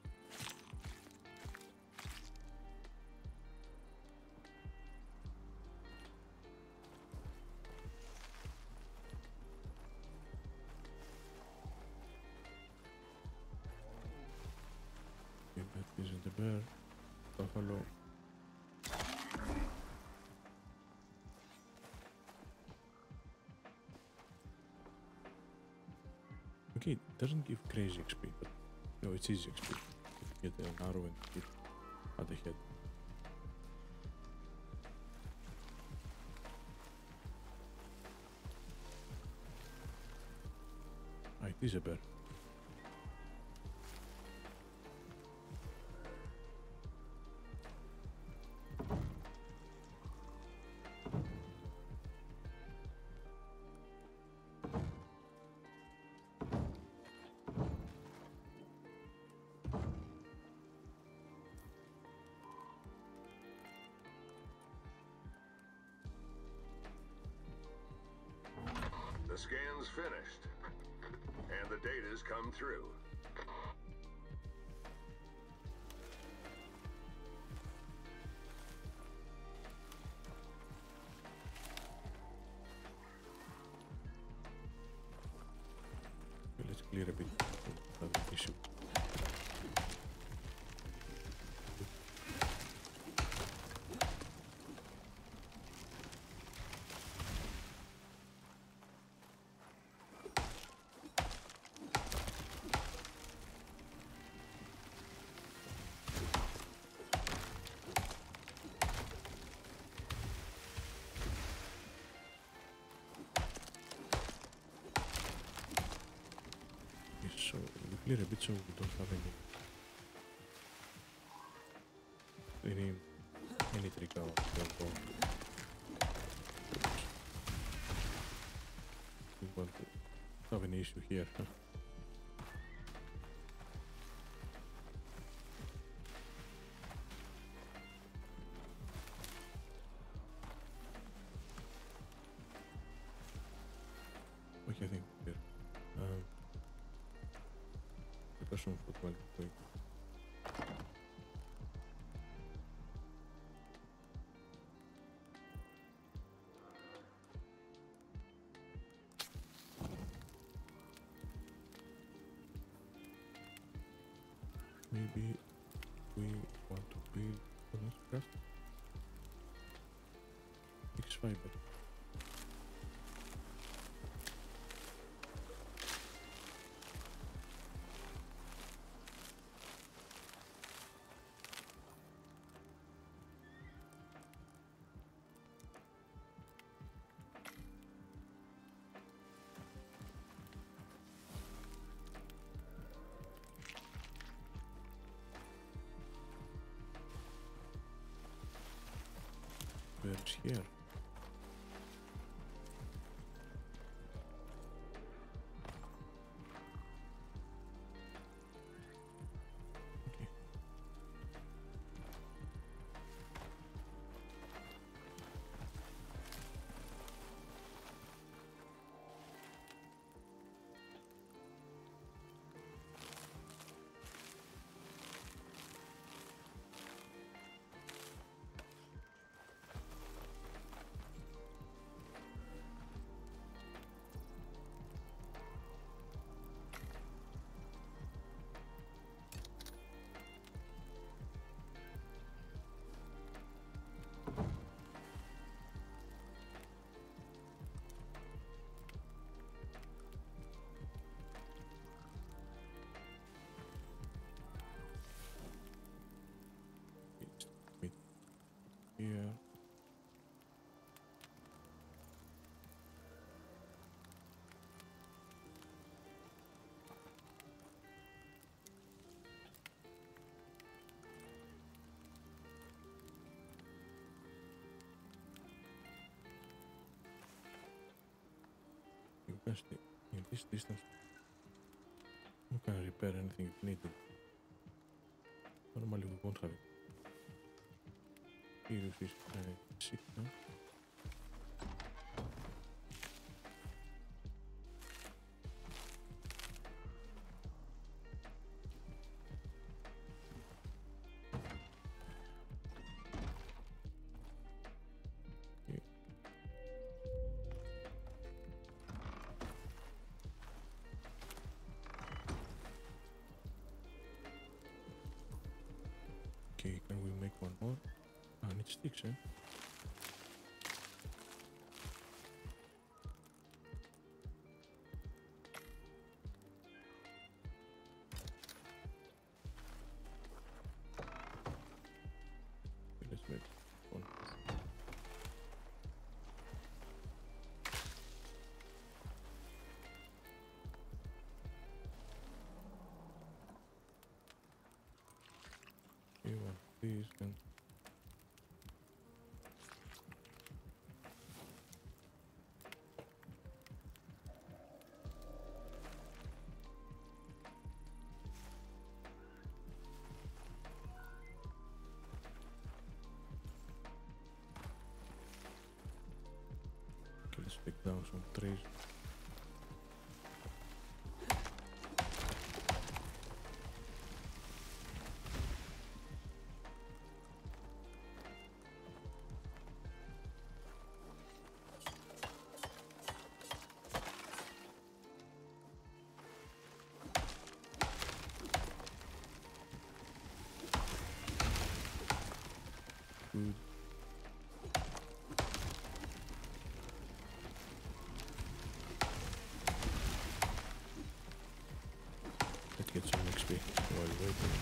Okay, that isn't a bear. Buffalo. Okay, it doesn't give crazy XP, but no, it's easy XP. If you get an arrow and hit at the head. Ah, it is a bear. The scan's finished, and the data's come through. Okay, let's clear a bit of the issue. So we clear a bit so we don't have any trick out there. We want to have an issue here. Huh? Όχι, I think here. Percussion football. Wait. Maybe we want to build on this craft. X fiber. Where's here? Okay. Wait. Here. You can stay in this distance. You can repair anything if needed. Normally we won't have it. Here is sick now. Okay, can we make one more? Ah, and it sticks, eh? Okay, let's make one. You want these and okay, let's pick down some trees. Good. Let's get some XP while waiting.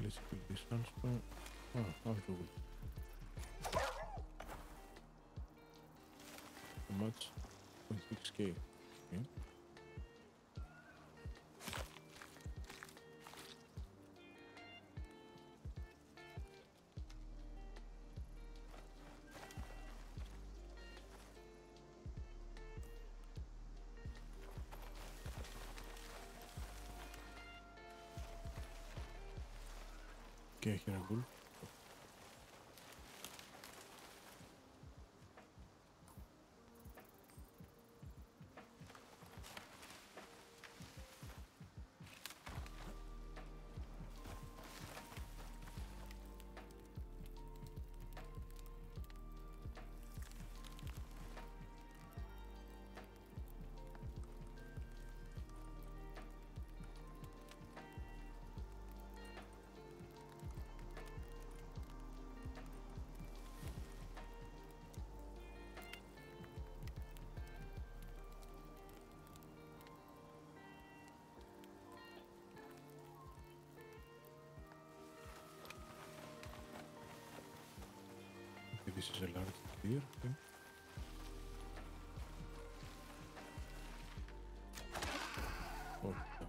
let's kill this also. Oh, how cool. How much? 0.6k. Okay. Okay, here a wolf. Okay, this is a large deer, I think. Oh, no.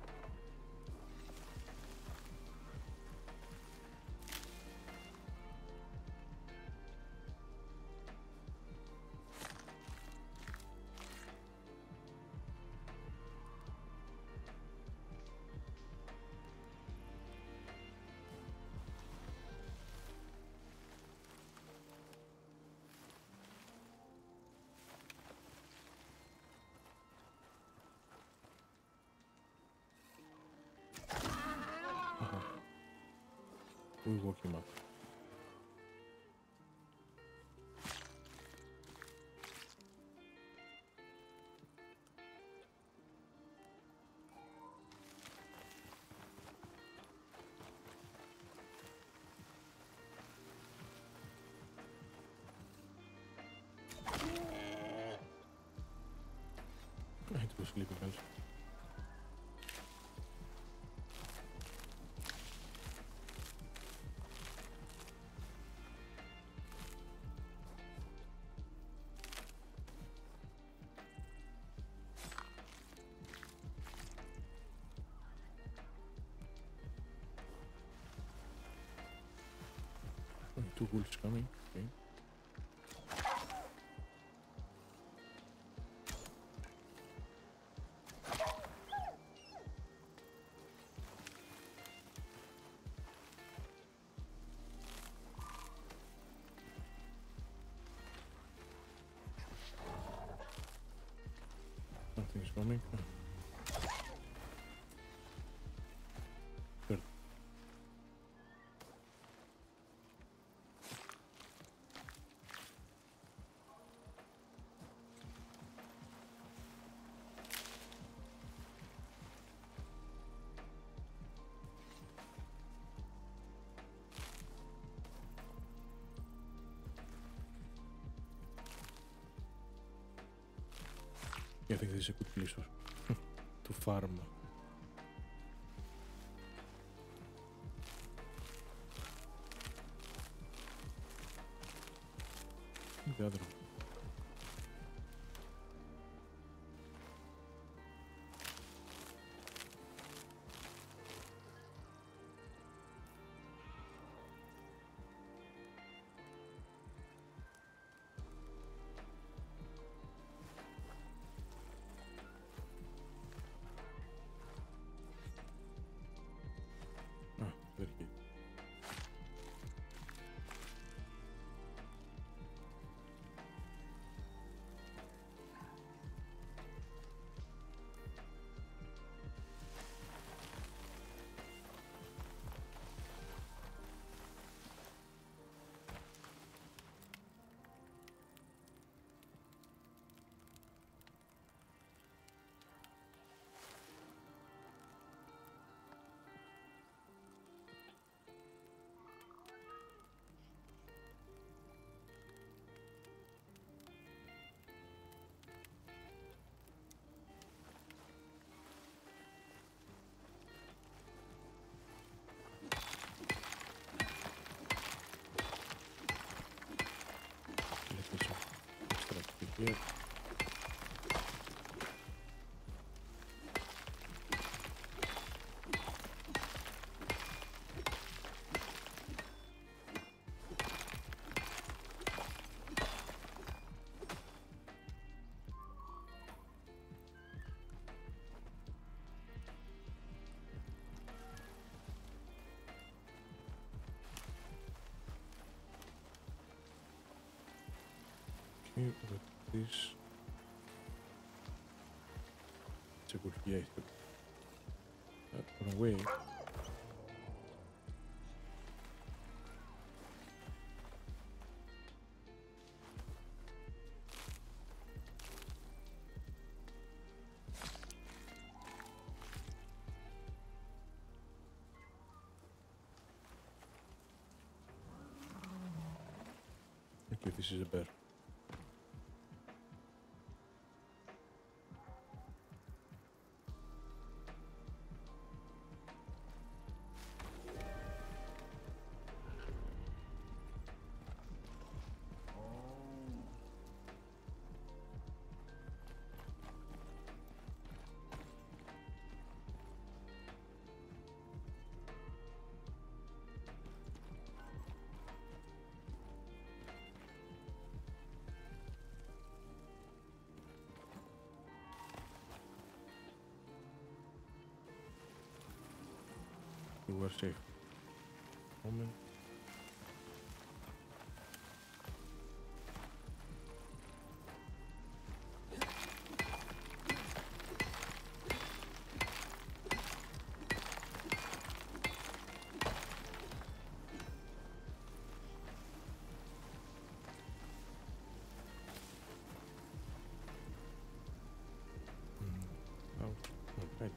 We woke him up. It was sleeping also. Oh, two wolves coming. Okay. Something's coming. Good. Yeah, I think this is a good place to farm. The other one. Ah, very good. me with this. It's a good yeah, run away. Okay, this is a bear. You are safe. Moment. Oh, right.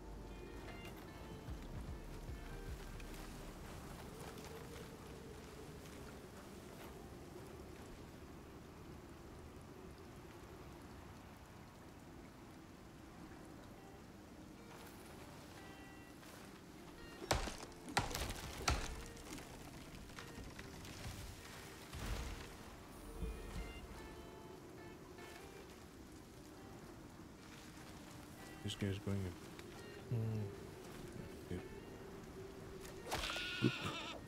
This guy is going in. Okay. Oop.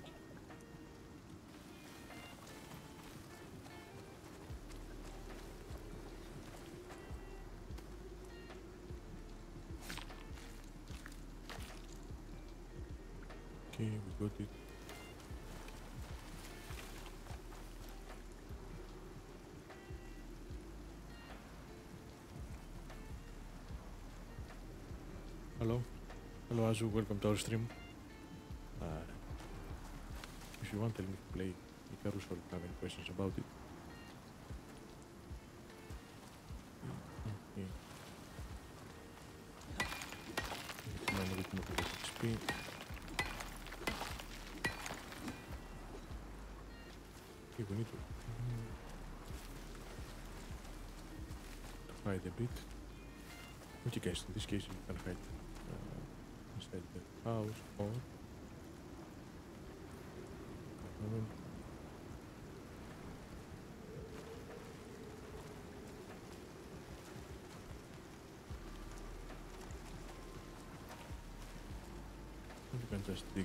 Okay, we got it. Hello, hello Azu, welcome to our stream. If you want, tell me to play Icarus or if you have any questions about it. Okay. Now we can move to XP. Okay, we need to hide a bit. Okay guys, in this case you can hide inside the house or moment. You can just dig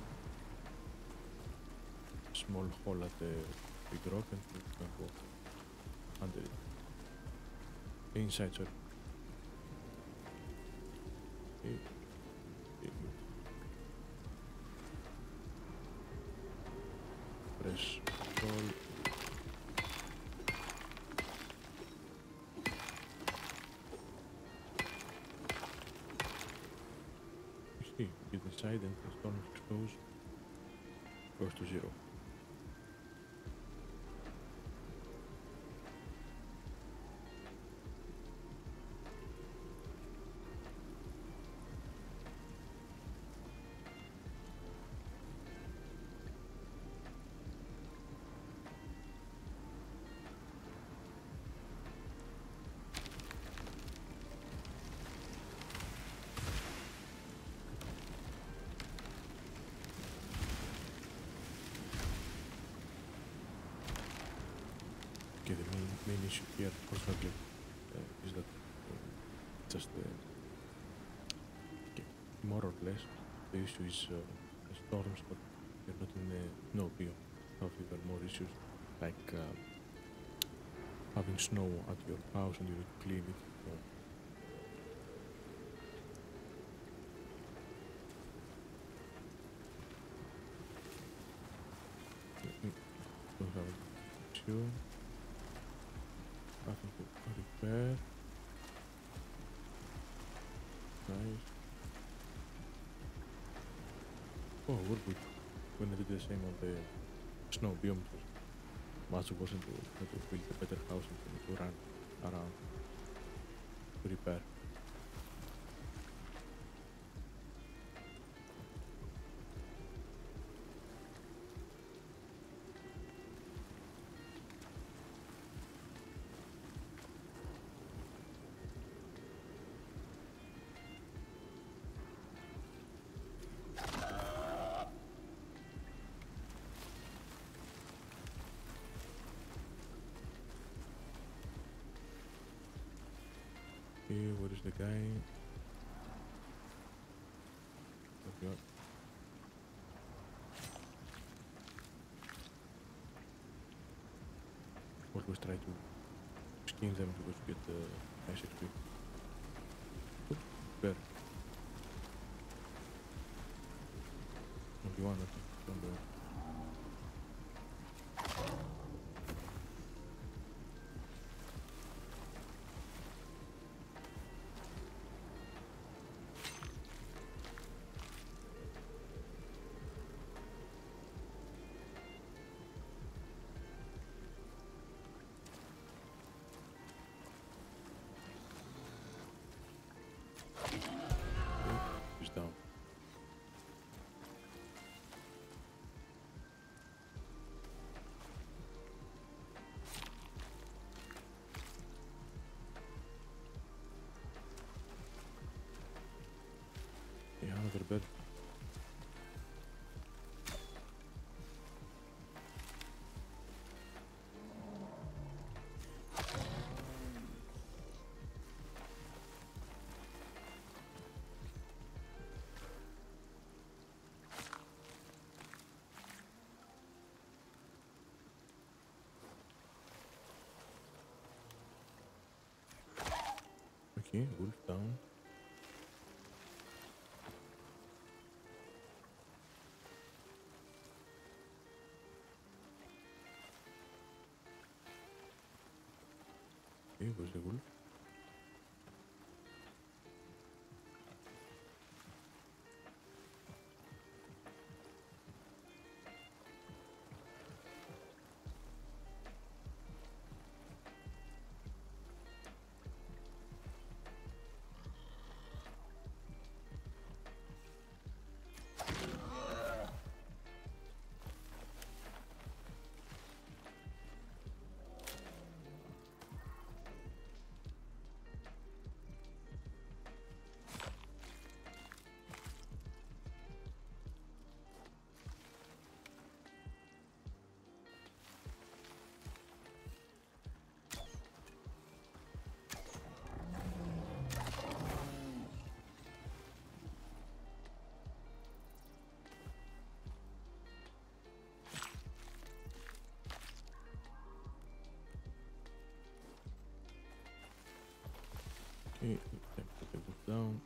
a small hole at the big rock and you can go under it. Inside, sorry. Okay. Press roll. See, get inside and the storm goes to 0. Okay, the main issue here, unfortunately, is that just okay, more or less the issue is the storms, but you're not in the snow biome. However, more issues like having snow at your house and you need to clean it. Don't have an issue. Fair. Nice. Oh, we're good. We're gonna do the same on the snow biome. Much wasn't to build a better house and to run around to repair. Okay, what is the guy? Okay. Always try to skin them because you get nice XP. Oh, bear. Only one, I think. Don't know. He's down. Yeah, another bed. Okay, wolf down. Okay, where's the wolf? Okay, time to put the wolf down.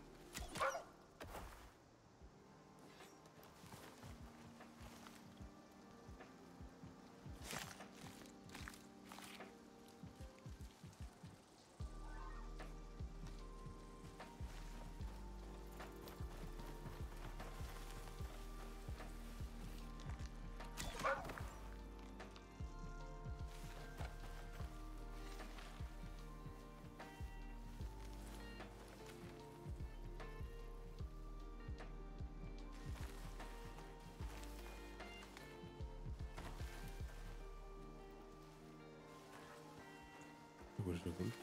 Where's the wolf?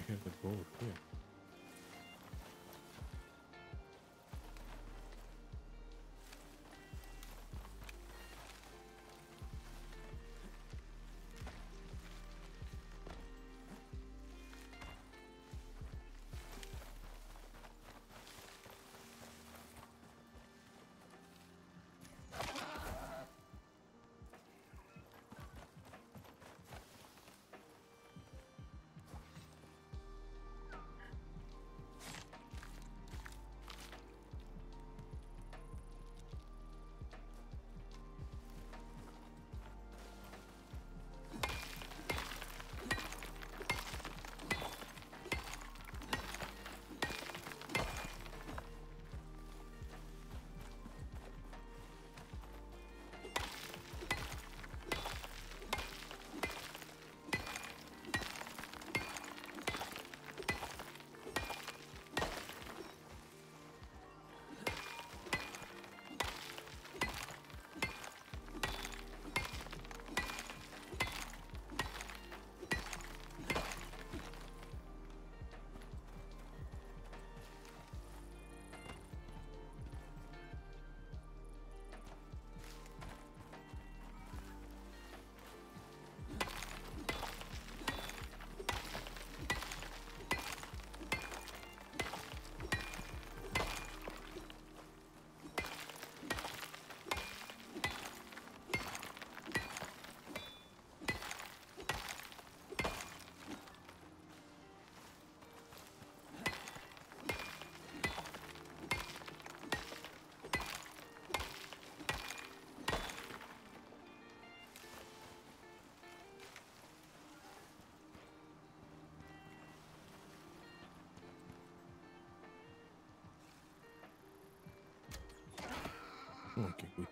hear the door here. Okay, good.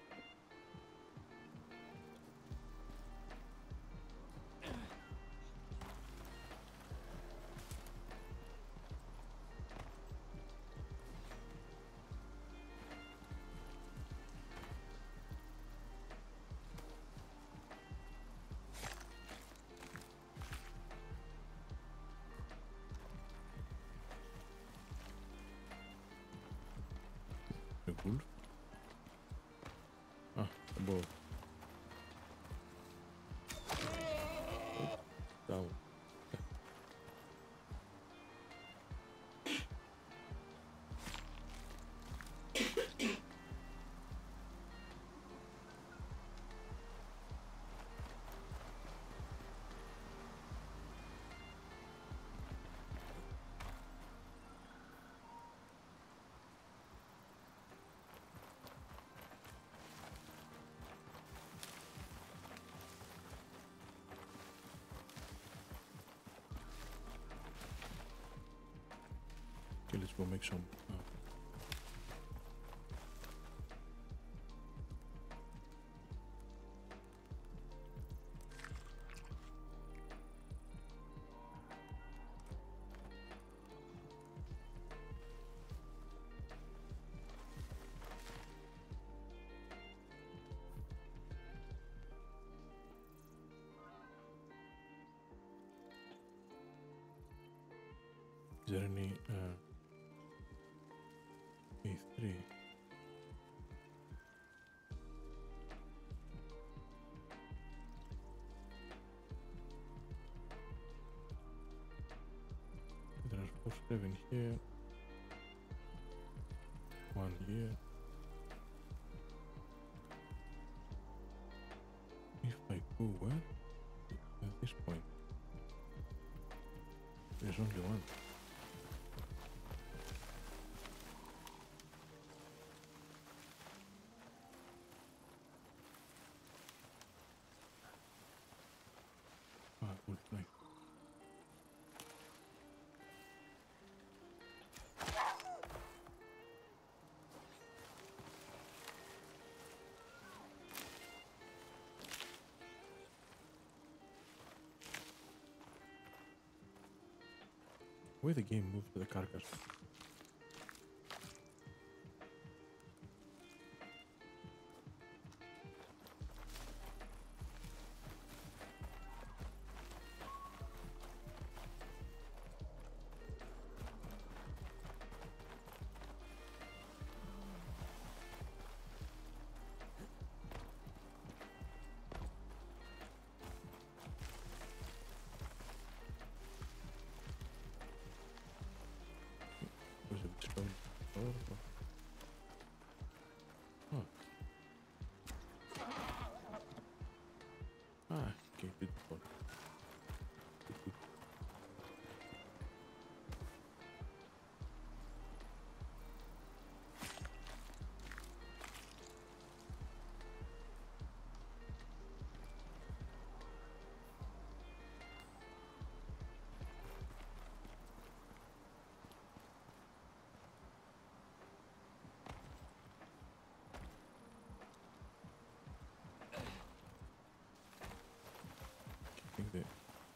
The wolf? Ah, above. Down. Okay, let's go make some. Is there any A3? There are 4 here. 1 here. If I go where? At this point. There's only one. Ah, good night. Where the game moved to the carcass? complicated, but good. Keeping the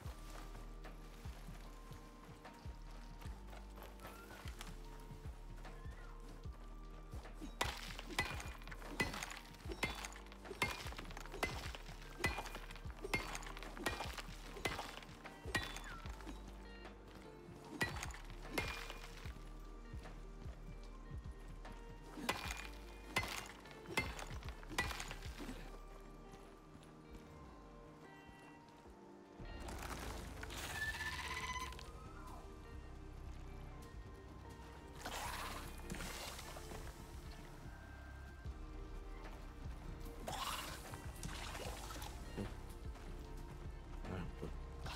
but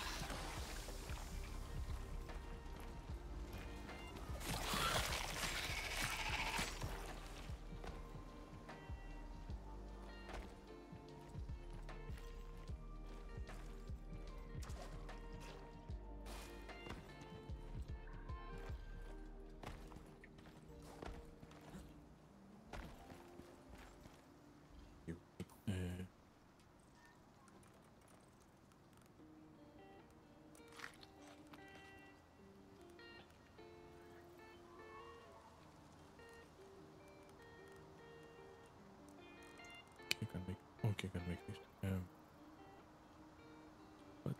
you can make this. But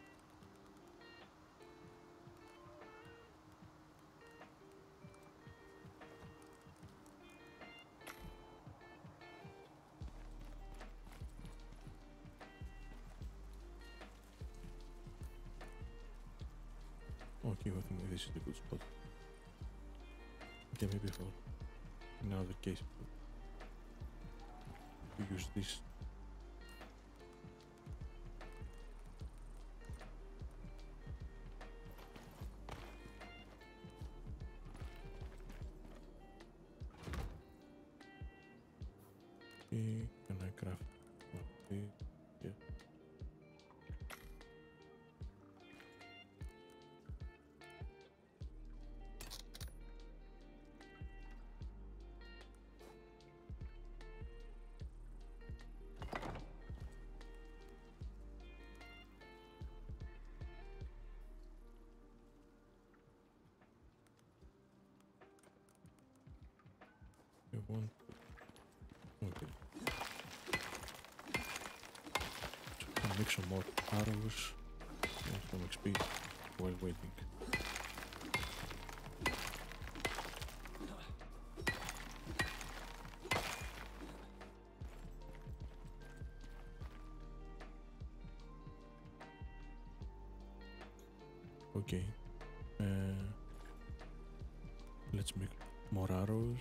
okay, I think this is the good spot. Okay, maybe for another case we use this. Okay, can I craft one of these? Yeah. I want. Okay. So I can make some more arrows and some XP while waiting. Okay. Let's make more arrows.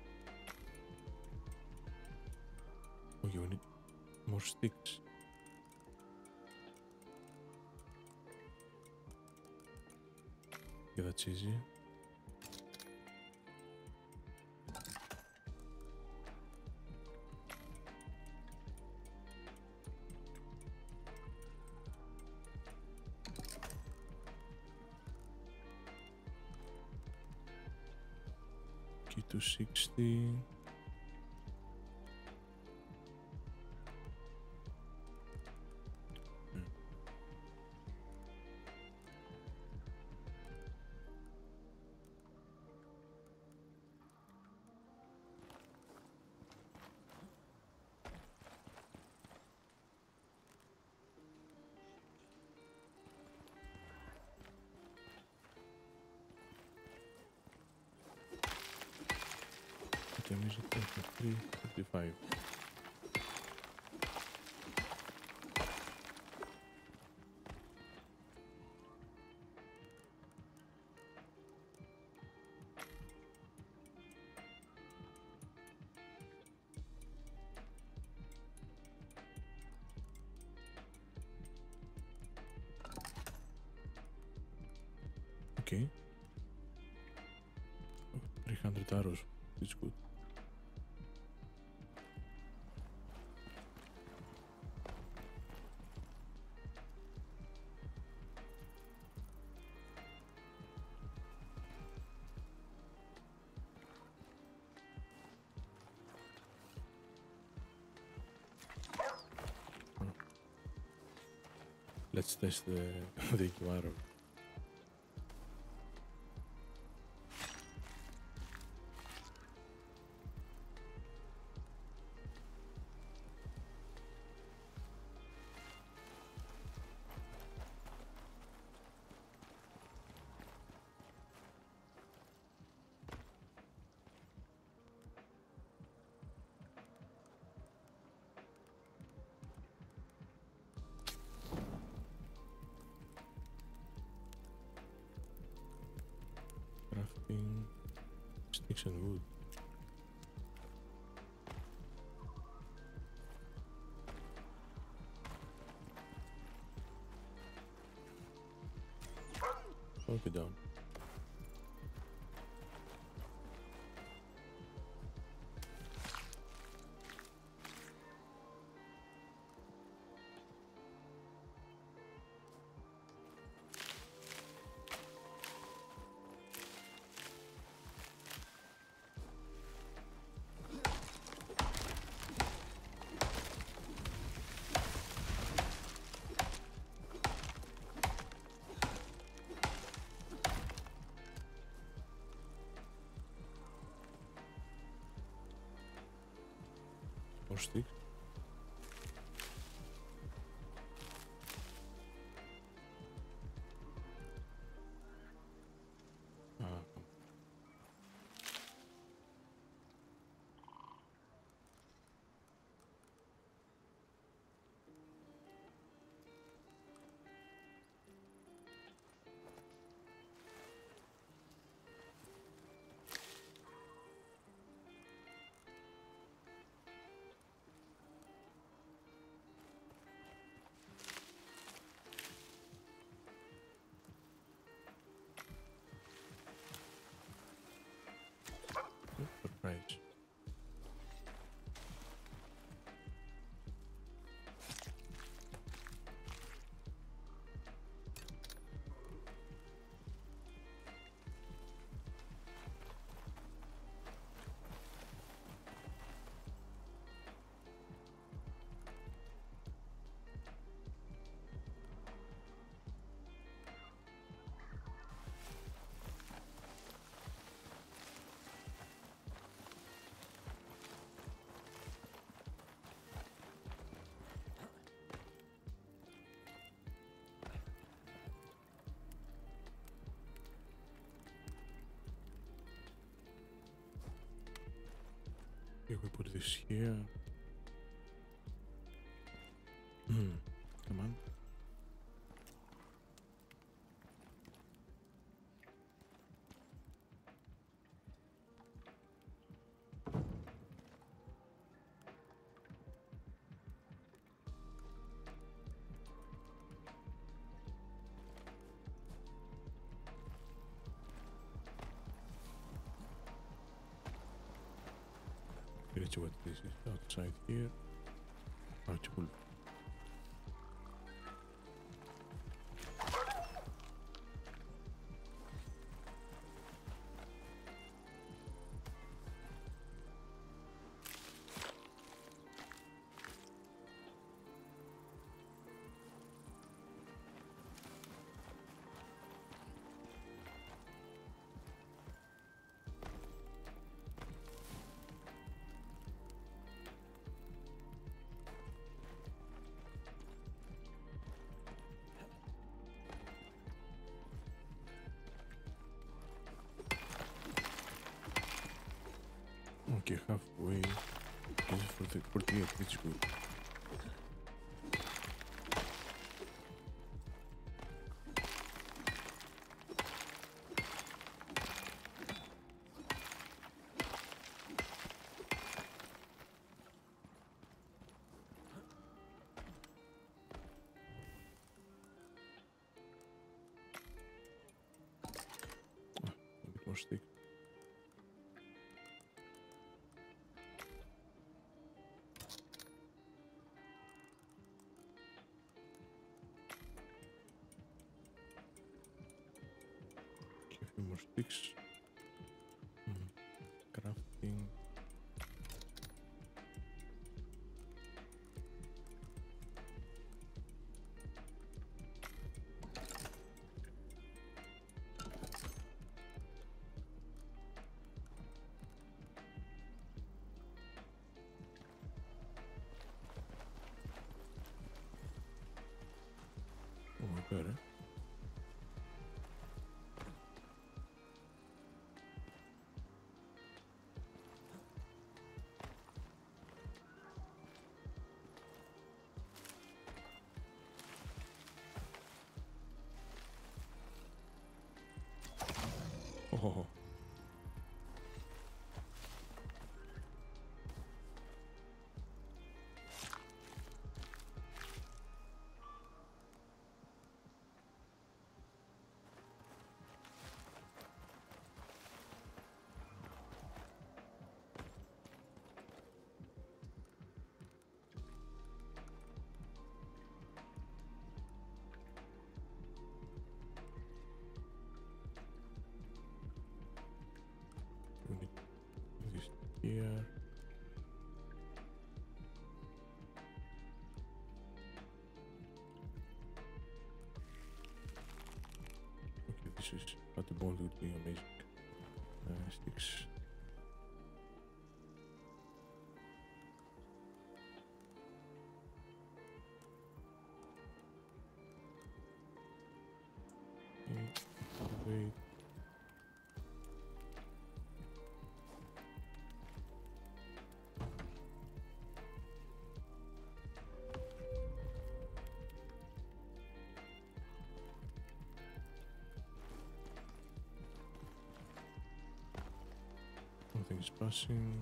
Okay, we need more sticks. Okay, that's easy. Okay, 260. Damage at 23, 35. Okay. 300 arrows. It's good. Let's test the new arrow. Crafting sticks and wood. Okay, down. More sticks. Surprise. Okay, we put this here. Come on. Let's see what this is outside here. Archibald. Okay, halfway. This is for the 48, which is good. more sticks. Okay, a few more sticks. Crafting. Oh, better. Oh. We need this here. Okay, this is but the bond would be amazing. Sticks. Wait. Nothing is passing.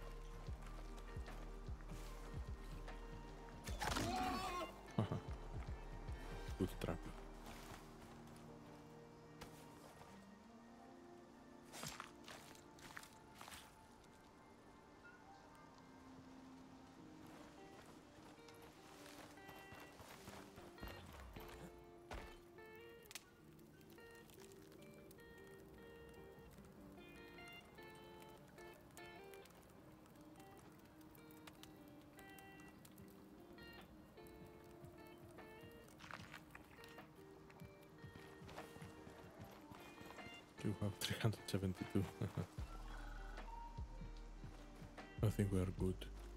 Haha. Good trap. You have 372. I think we are good.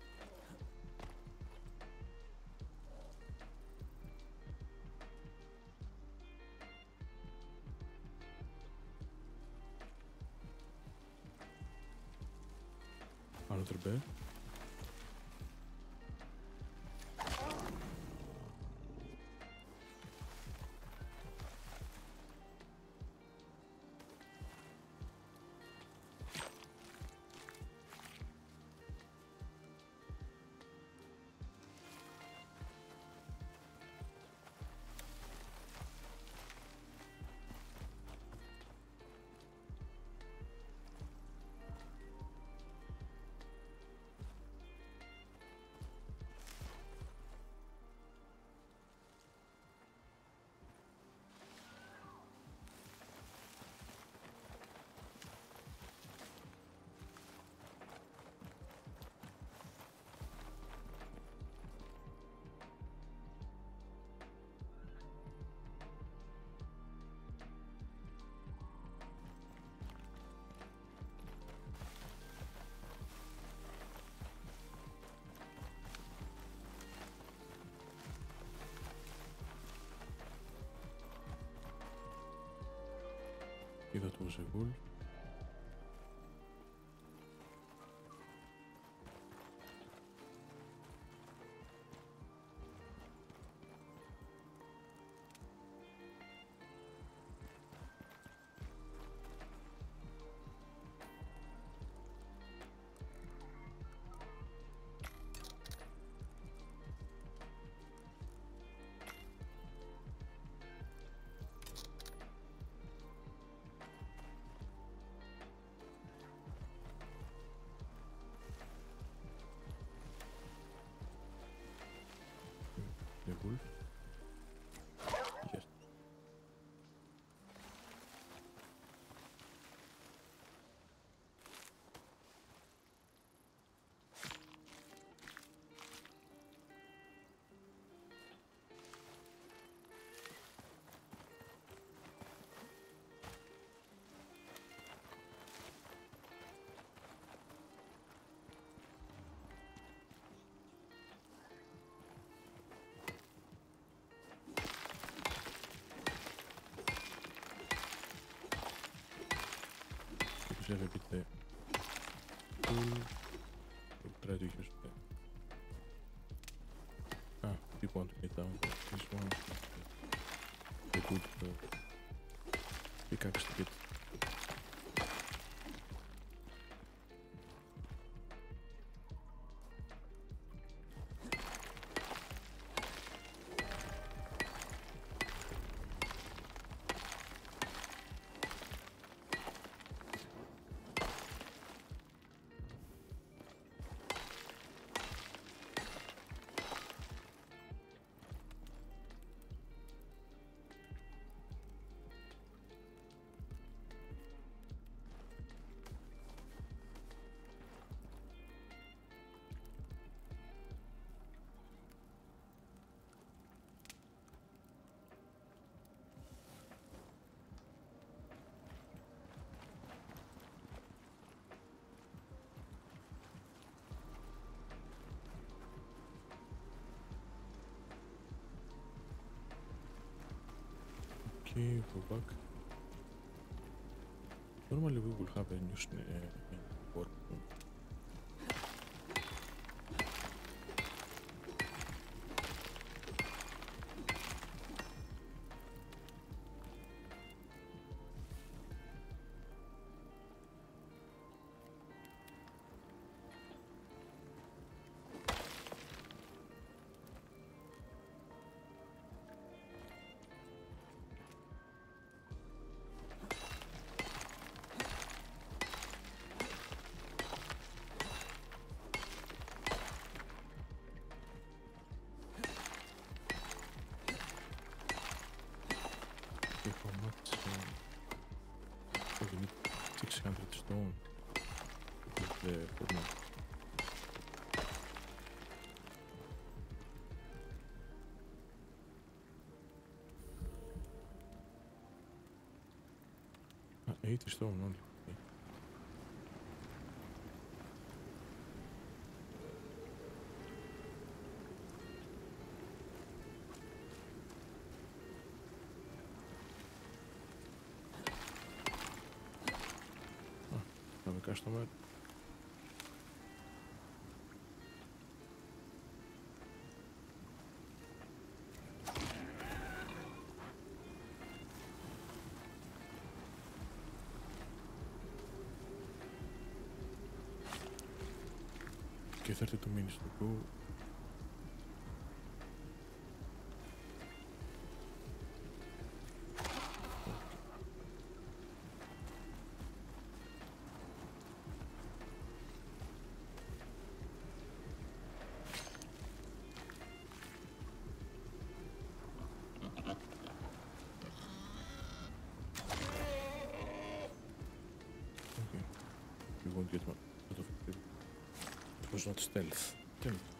Another bed. That was a wolf. wolf. Yes. Have a bit there. We'll try to use people want to get down this one. A good pickaxe to get. Okay, go back. Normally we will have a new work. Okay, how much? So we need 600 stone to build the format. Ah, 80 stone only. Okay. Have a customer. Okay, 32 minutes to go. Okay, you won't get one out of it. It was not stealth. Damn it.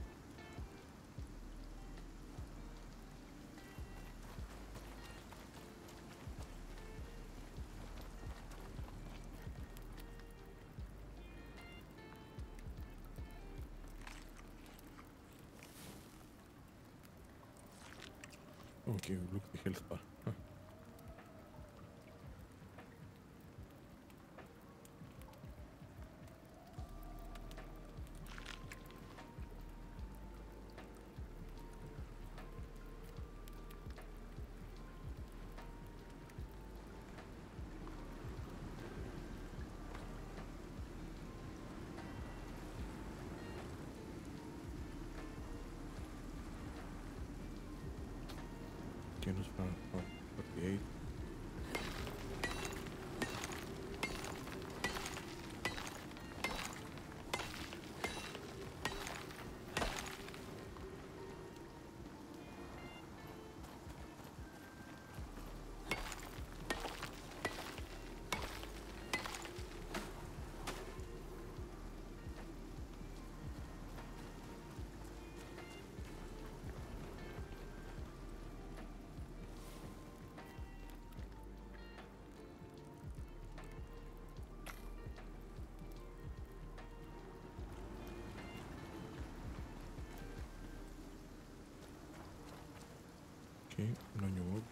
Okay, look at the health bar. Huh. Okay, not far. 48. Okay, no new mob.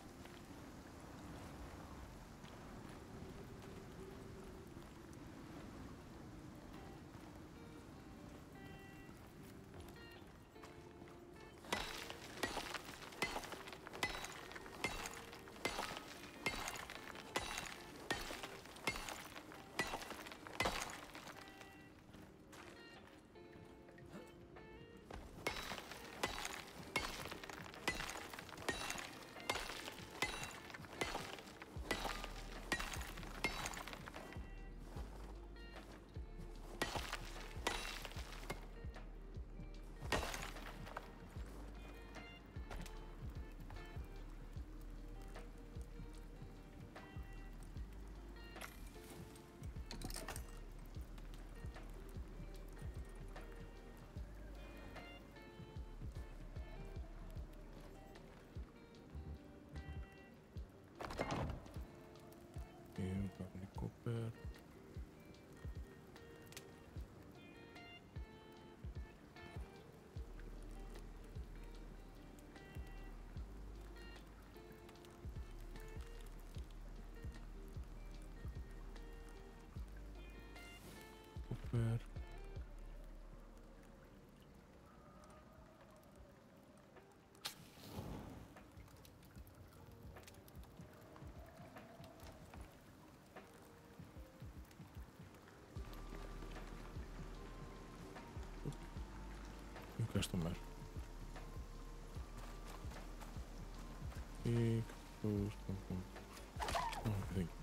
Okay, probably copper. Copper. New customer. Okay, close. Oh, thank you.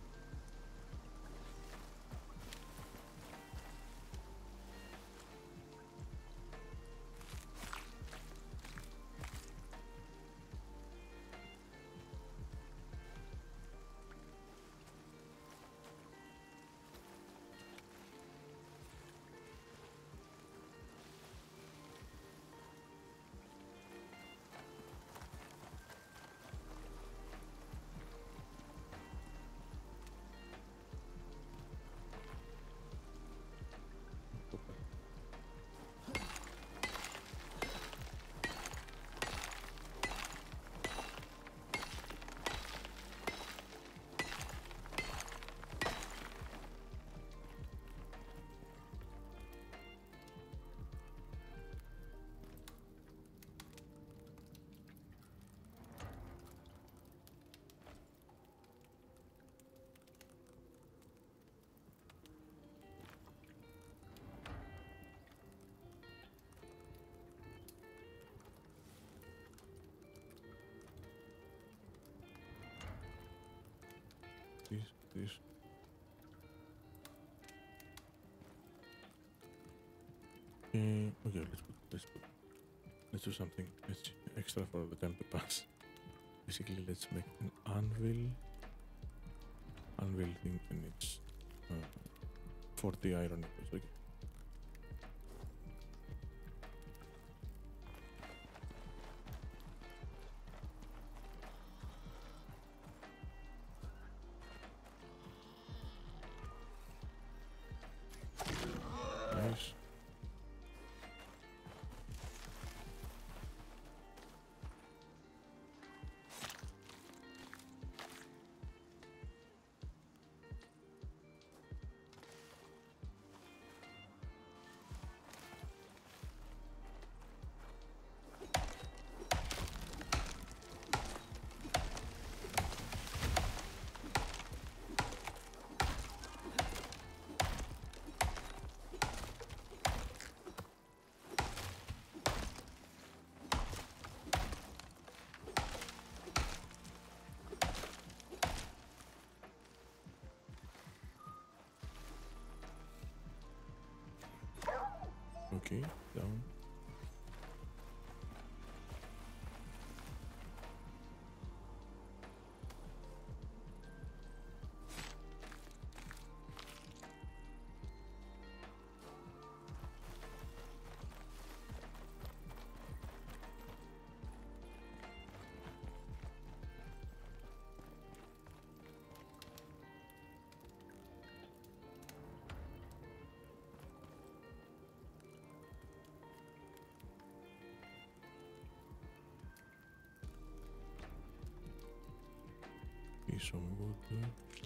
Copper. This. Okay, let's do something. Let's extra for the time to pass. Basically, let's make an anvil. Anvil thing, and it's 40 iron nipples. Okay. Nice. Okay, down. some wood.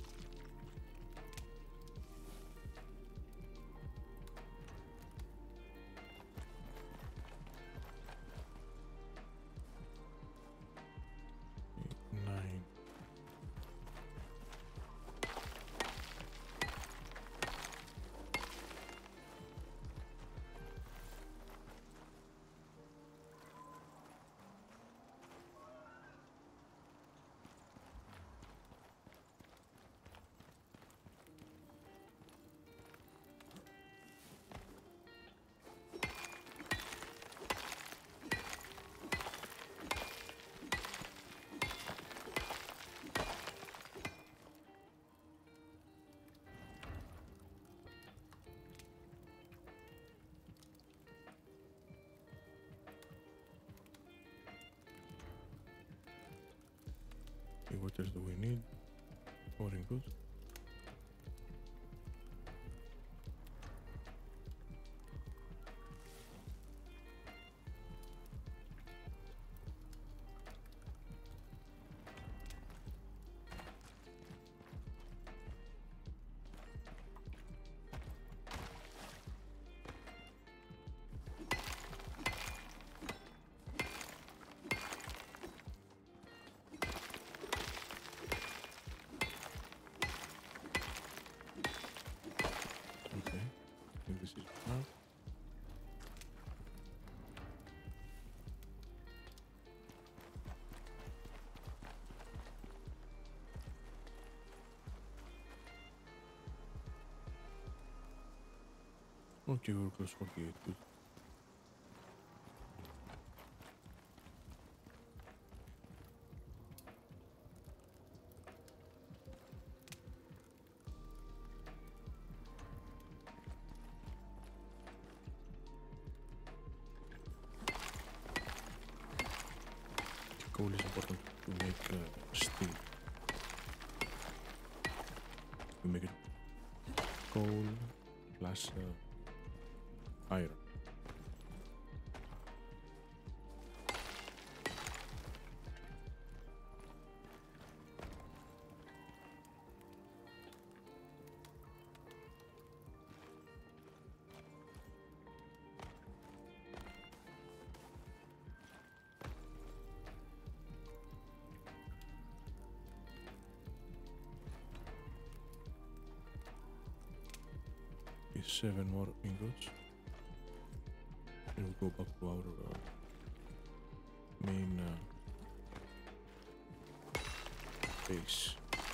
Nine. Okay, what else do we need? More input. Okay, I think this is enough. Okay, we're close 48, good. Coal is important to make steel. We make it coal plus iron. Okay, 7 more ingots. And we'll go back to our main base.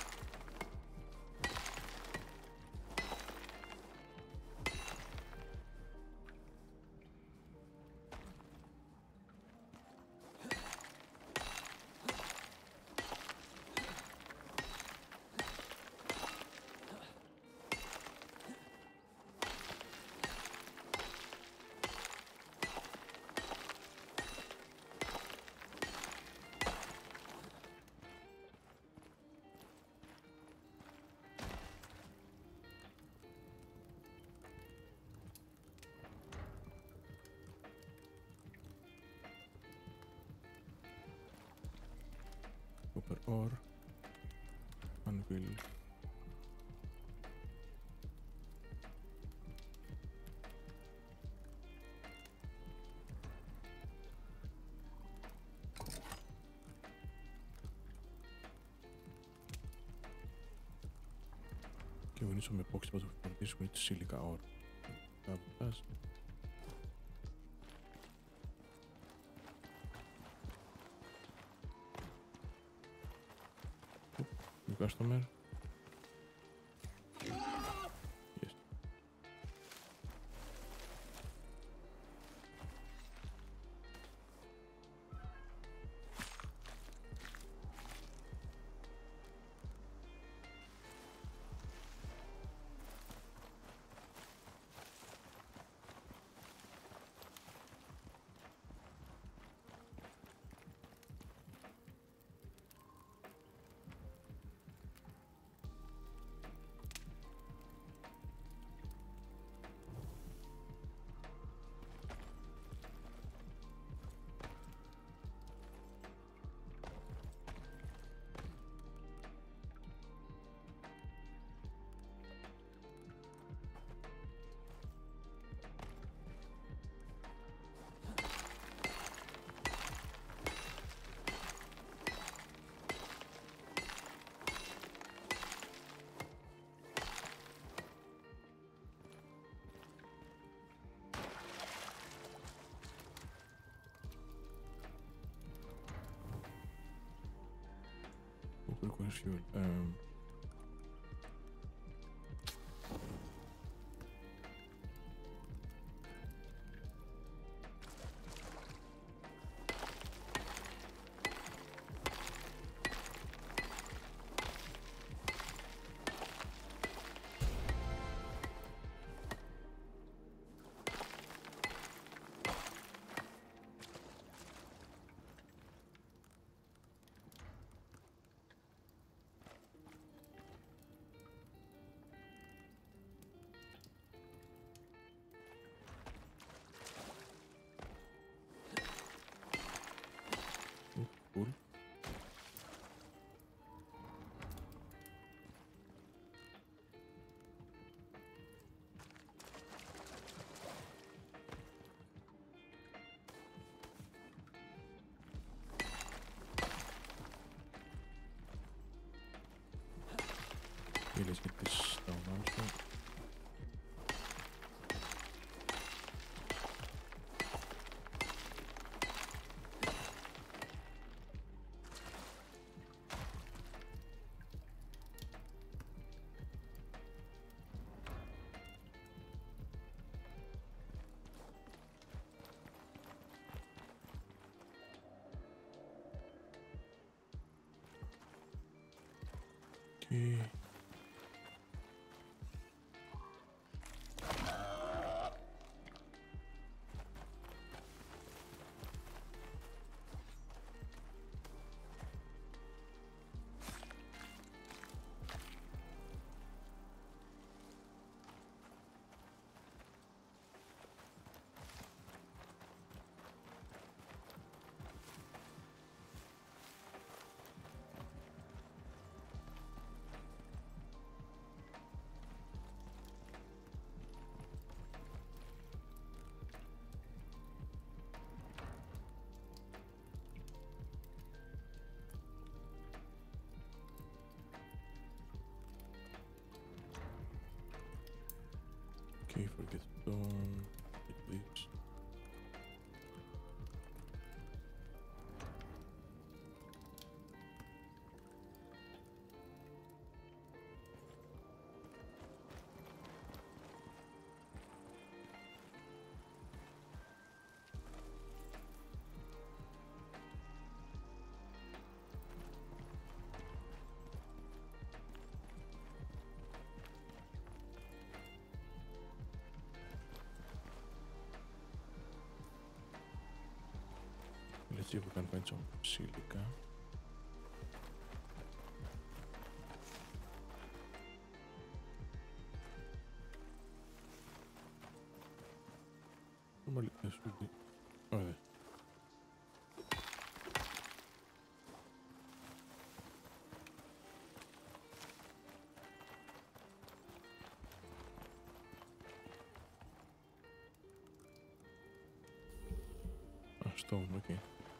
Copper ore, anvil. Okay, we need some epoxy, but for this we need silica ore. Have that. New customer. Yes. Where's fuel? Cool. Okay, let's get this down also. Okay. Okay, forget stone. It leaves. Let's see if we can find some silica. Normally there should be. Oh, there. Ah, stone, okay.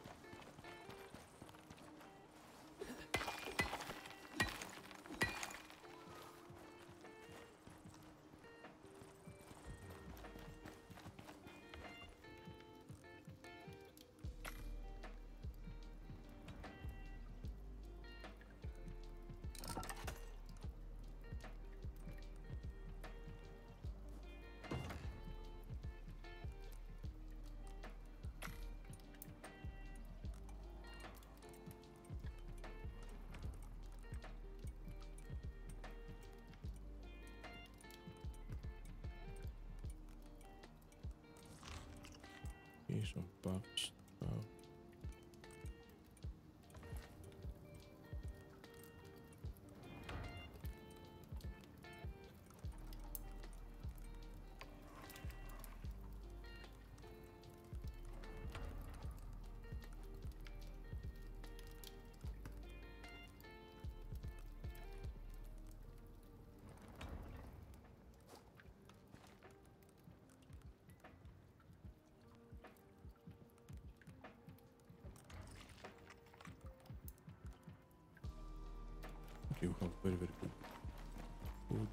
Okay, some buff stuff. Okay, we have very, very good food.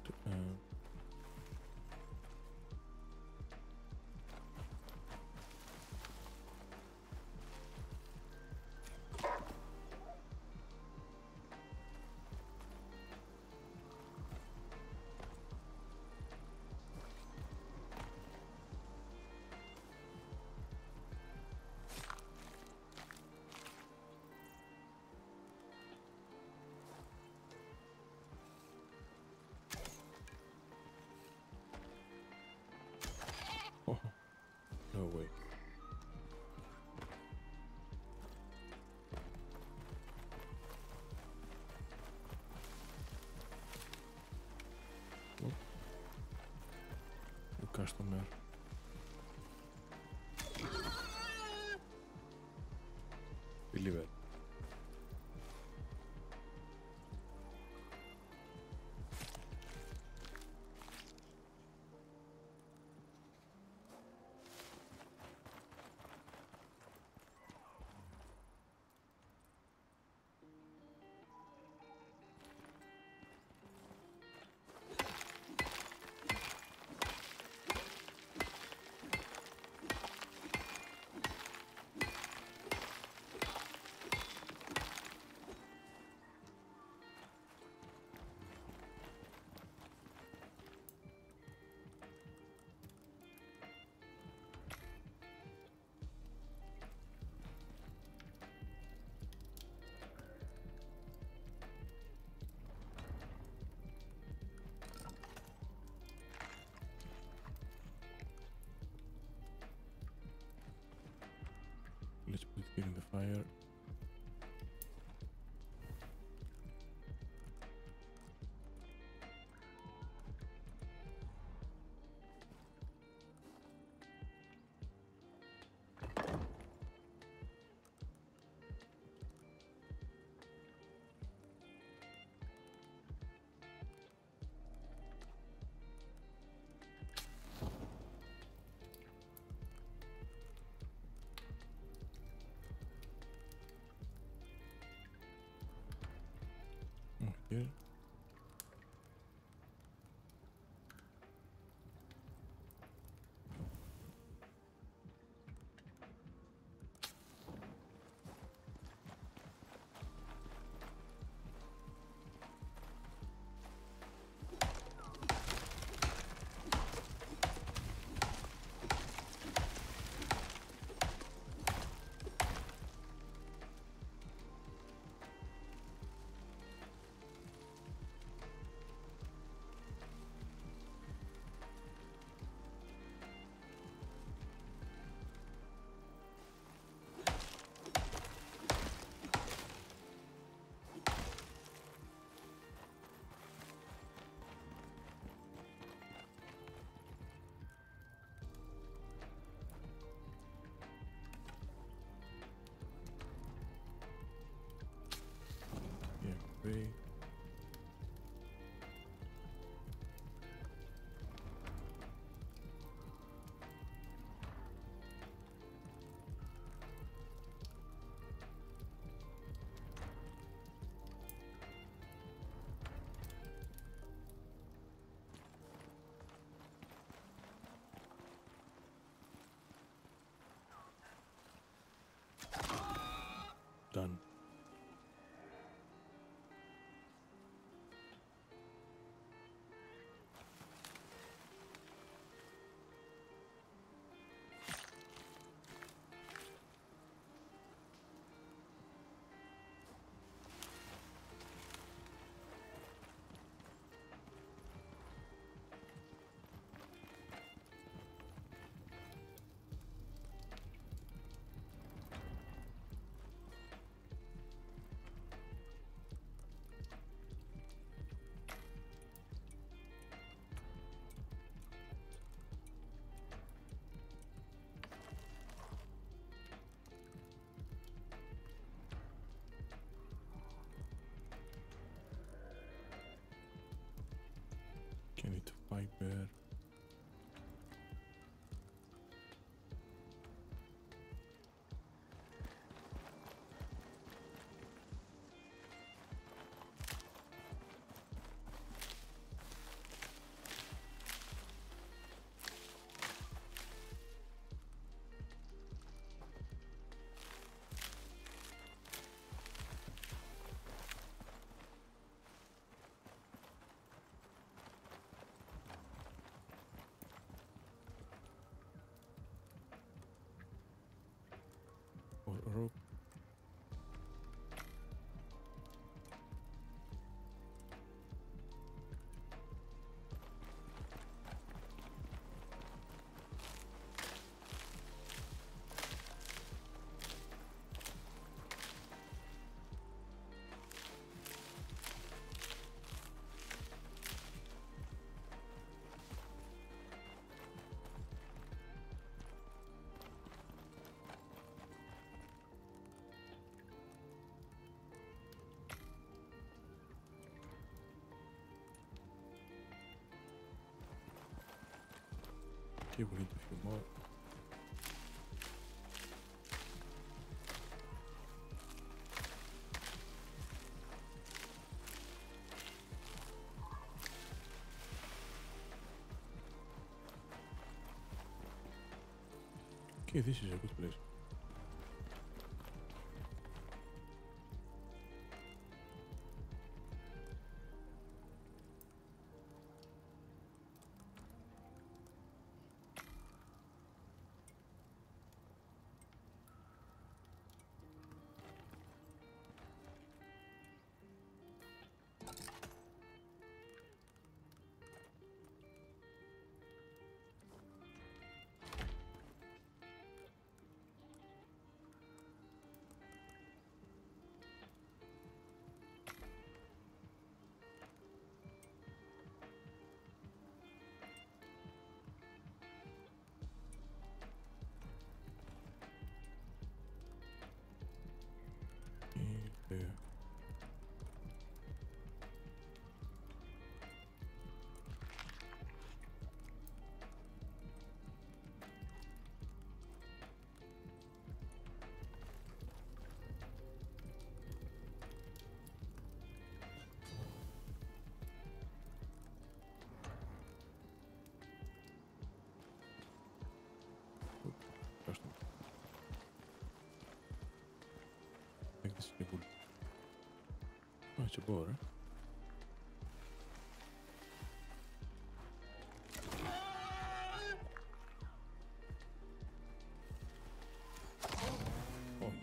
customer. Deliver. Let's put it here in the fire. Here. Yeah, great. Done. Can it fiber? Okay, we need a few more. Okay, this is a good place. There. Just I think this is a good. Oh, it's a boar, eh? Oh.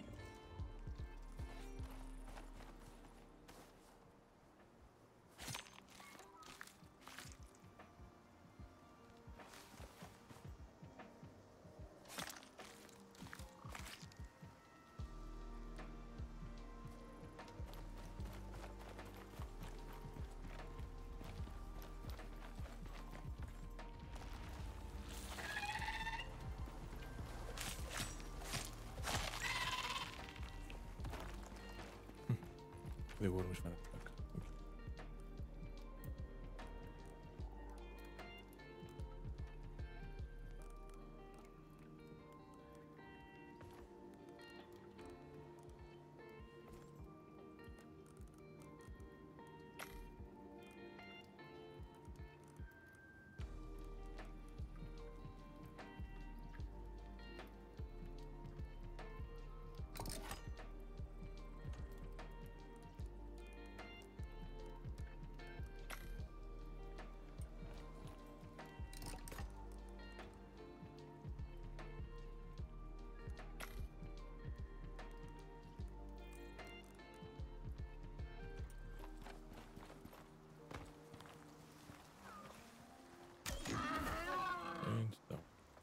The worm is fine. Back. Okay. And down.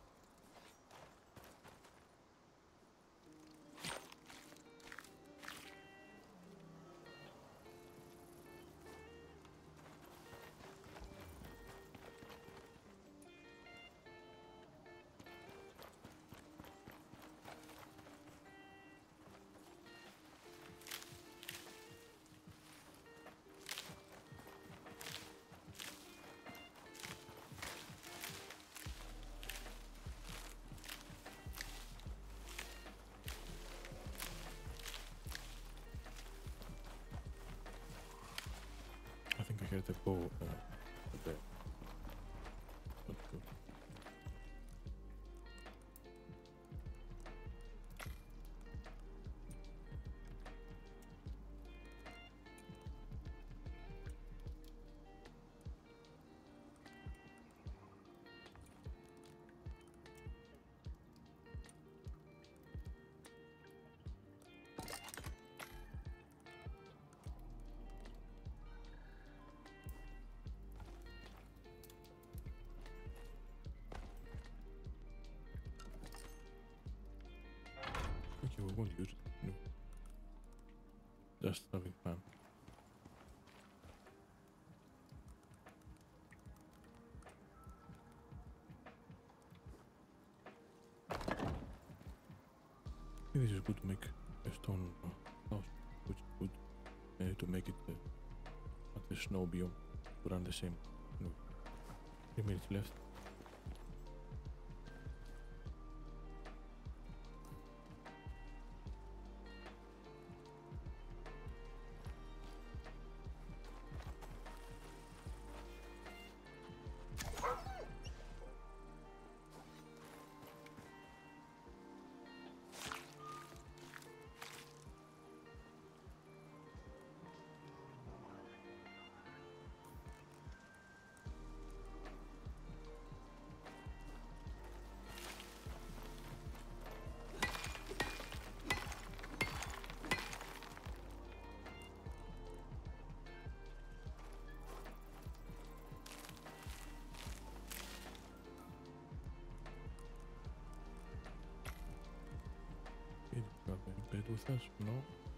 I think I heard the bow there. Not good. Okay, we won't use it. No. Just having fun. I think this is good to make a stone house, which is good to make it at the snow biome to run the same. 3 minutes left. Vistas? No.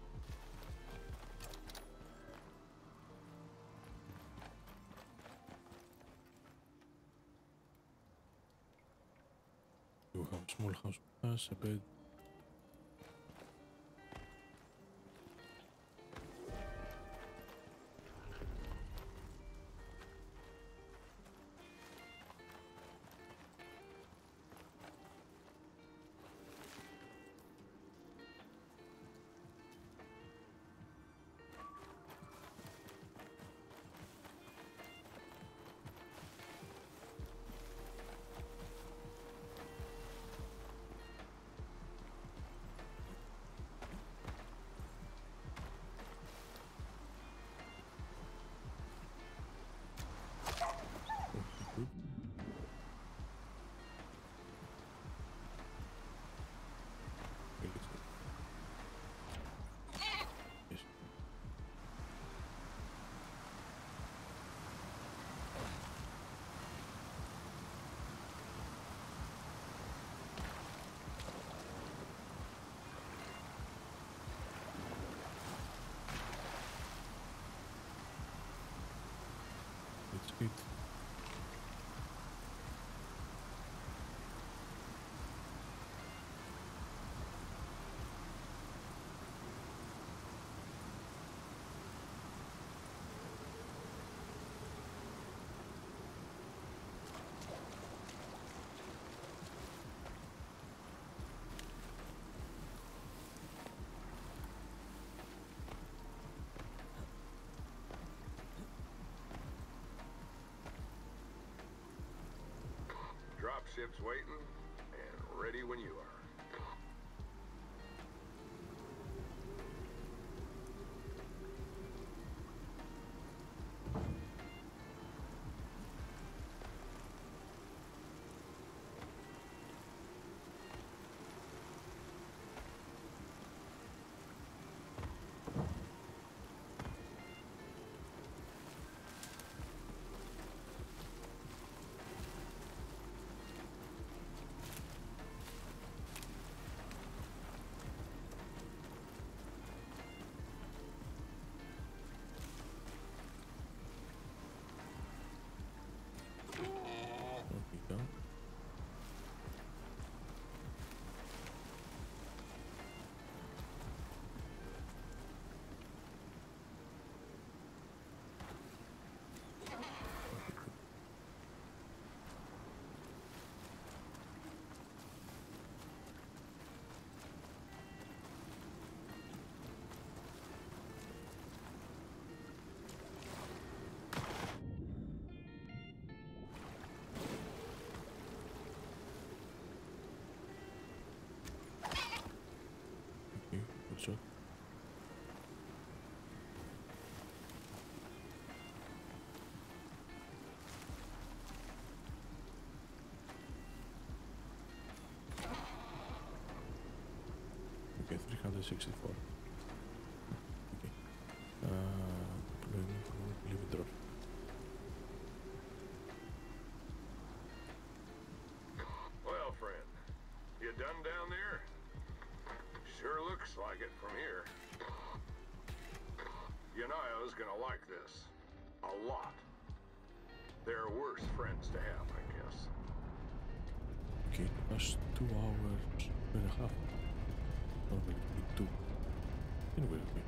You have a small house with us, a bed. Good. Okay, let's go. Yes. It's good. Dropship's waiting and ready when you are. There we go. Okay, good shot. Okay, 364. Okay. Deployment for leave it drop. Well, friend, you done down there? Sure looks like it from here. Yanaya's gonna like this. A lot. There are worse friends to have, I guess. Okay, that's 2 hours and a half. Normally it would be 2. Anyway, okay.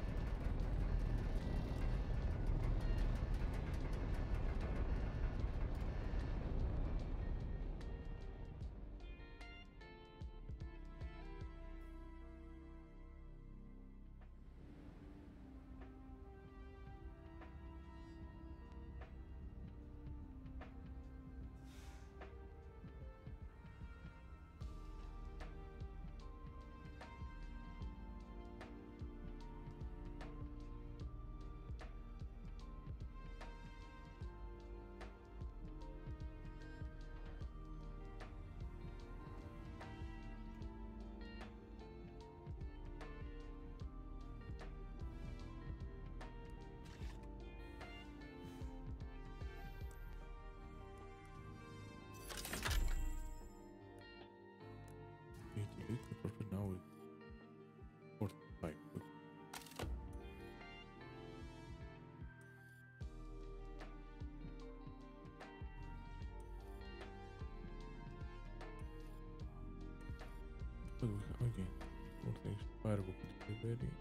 Okay, more things. Firewalk delivery.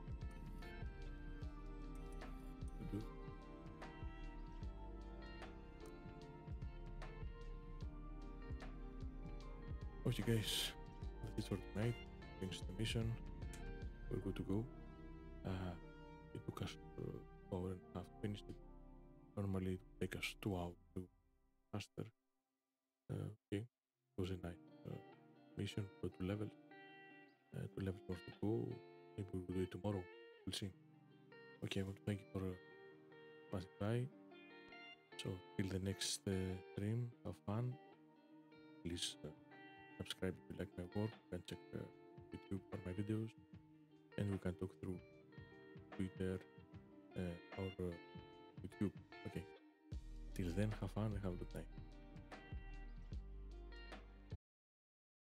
To do. Okay, guys, that is for tonight. Finished the mission. We're good to go. It took us 2 hours and a half to finish it. Normally, it would take us 2 hours to master. Okay, it was a nice mission. Go to levels. 2 levels more to go. Maybe we'll do it tomorrow. We'll see. Okay, I want to thank you for passing by. So, till the next stream, have fun. Please subscribe if you like my work. You can check YouTube for my videos. And we can talk through Twitter or YouTube. Okay. Till then, have fun and have a good night.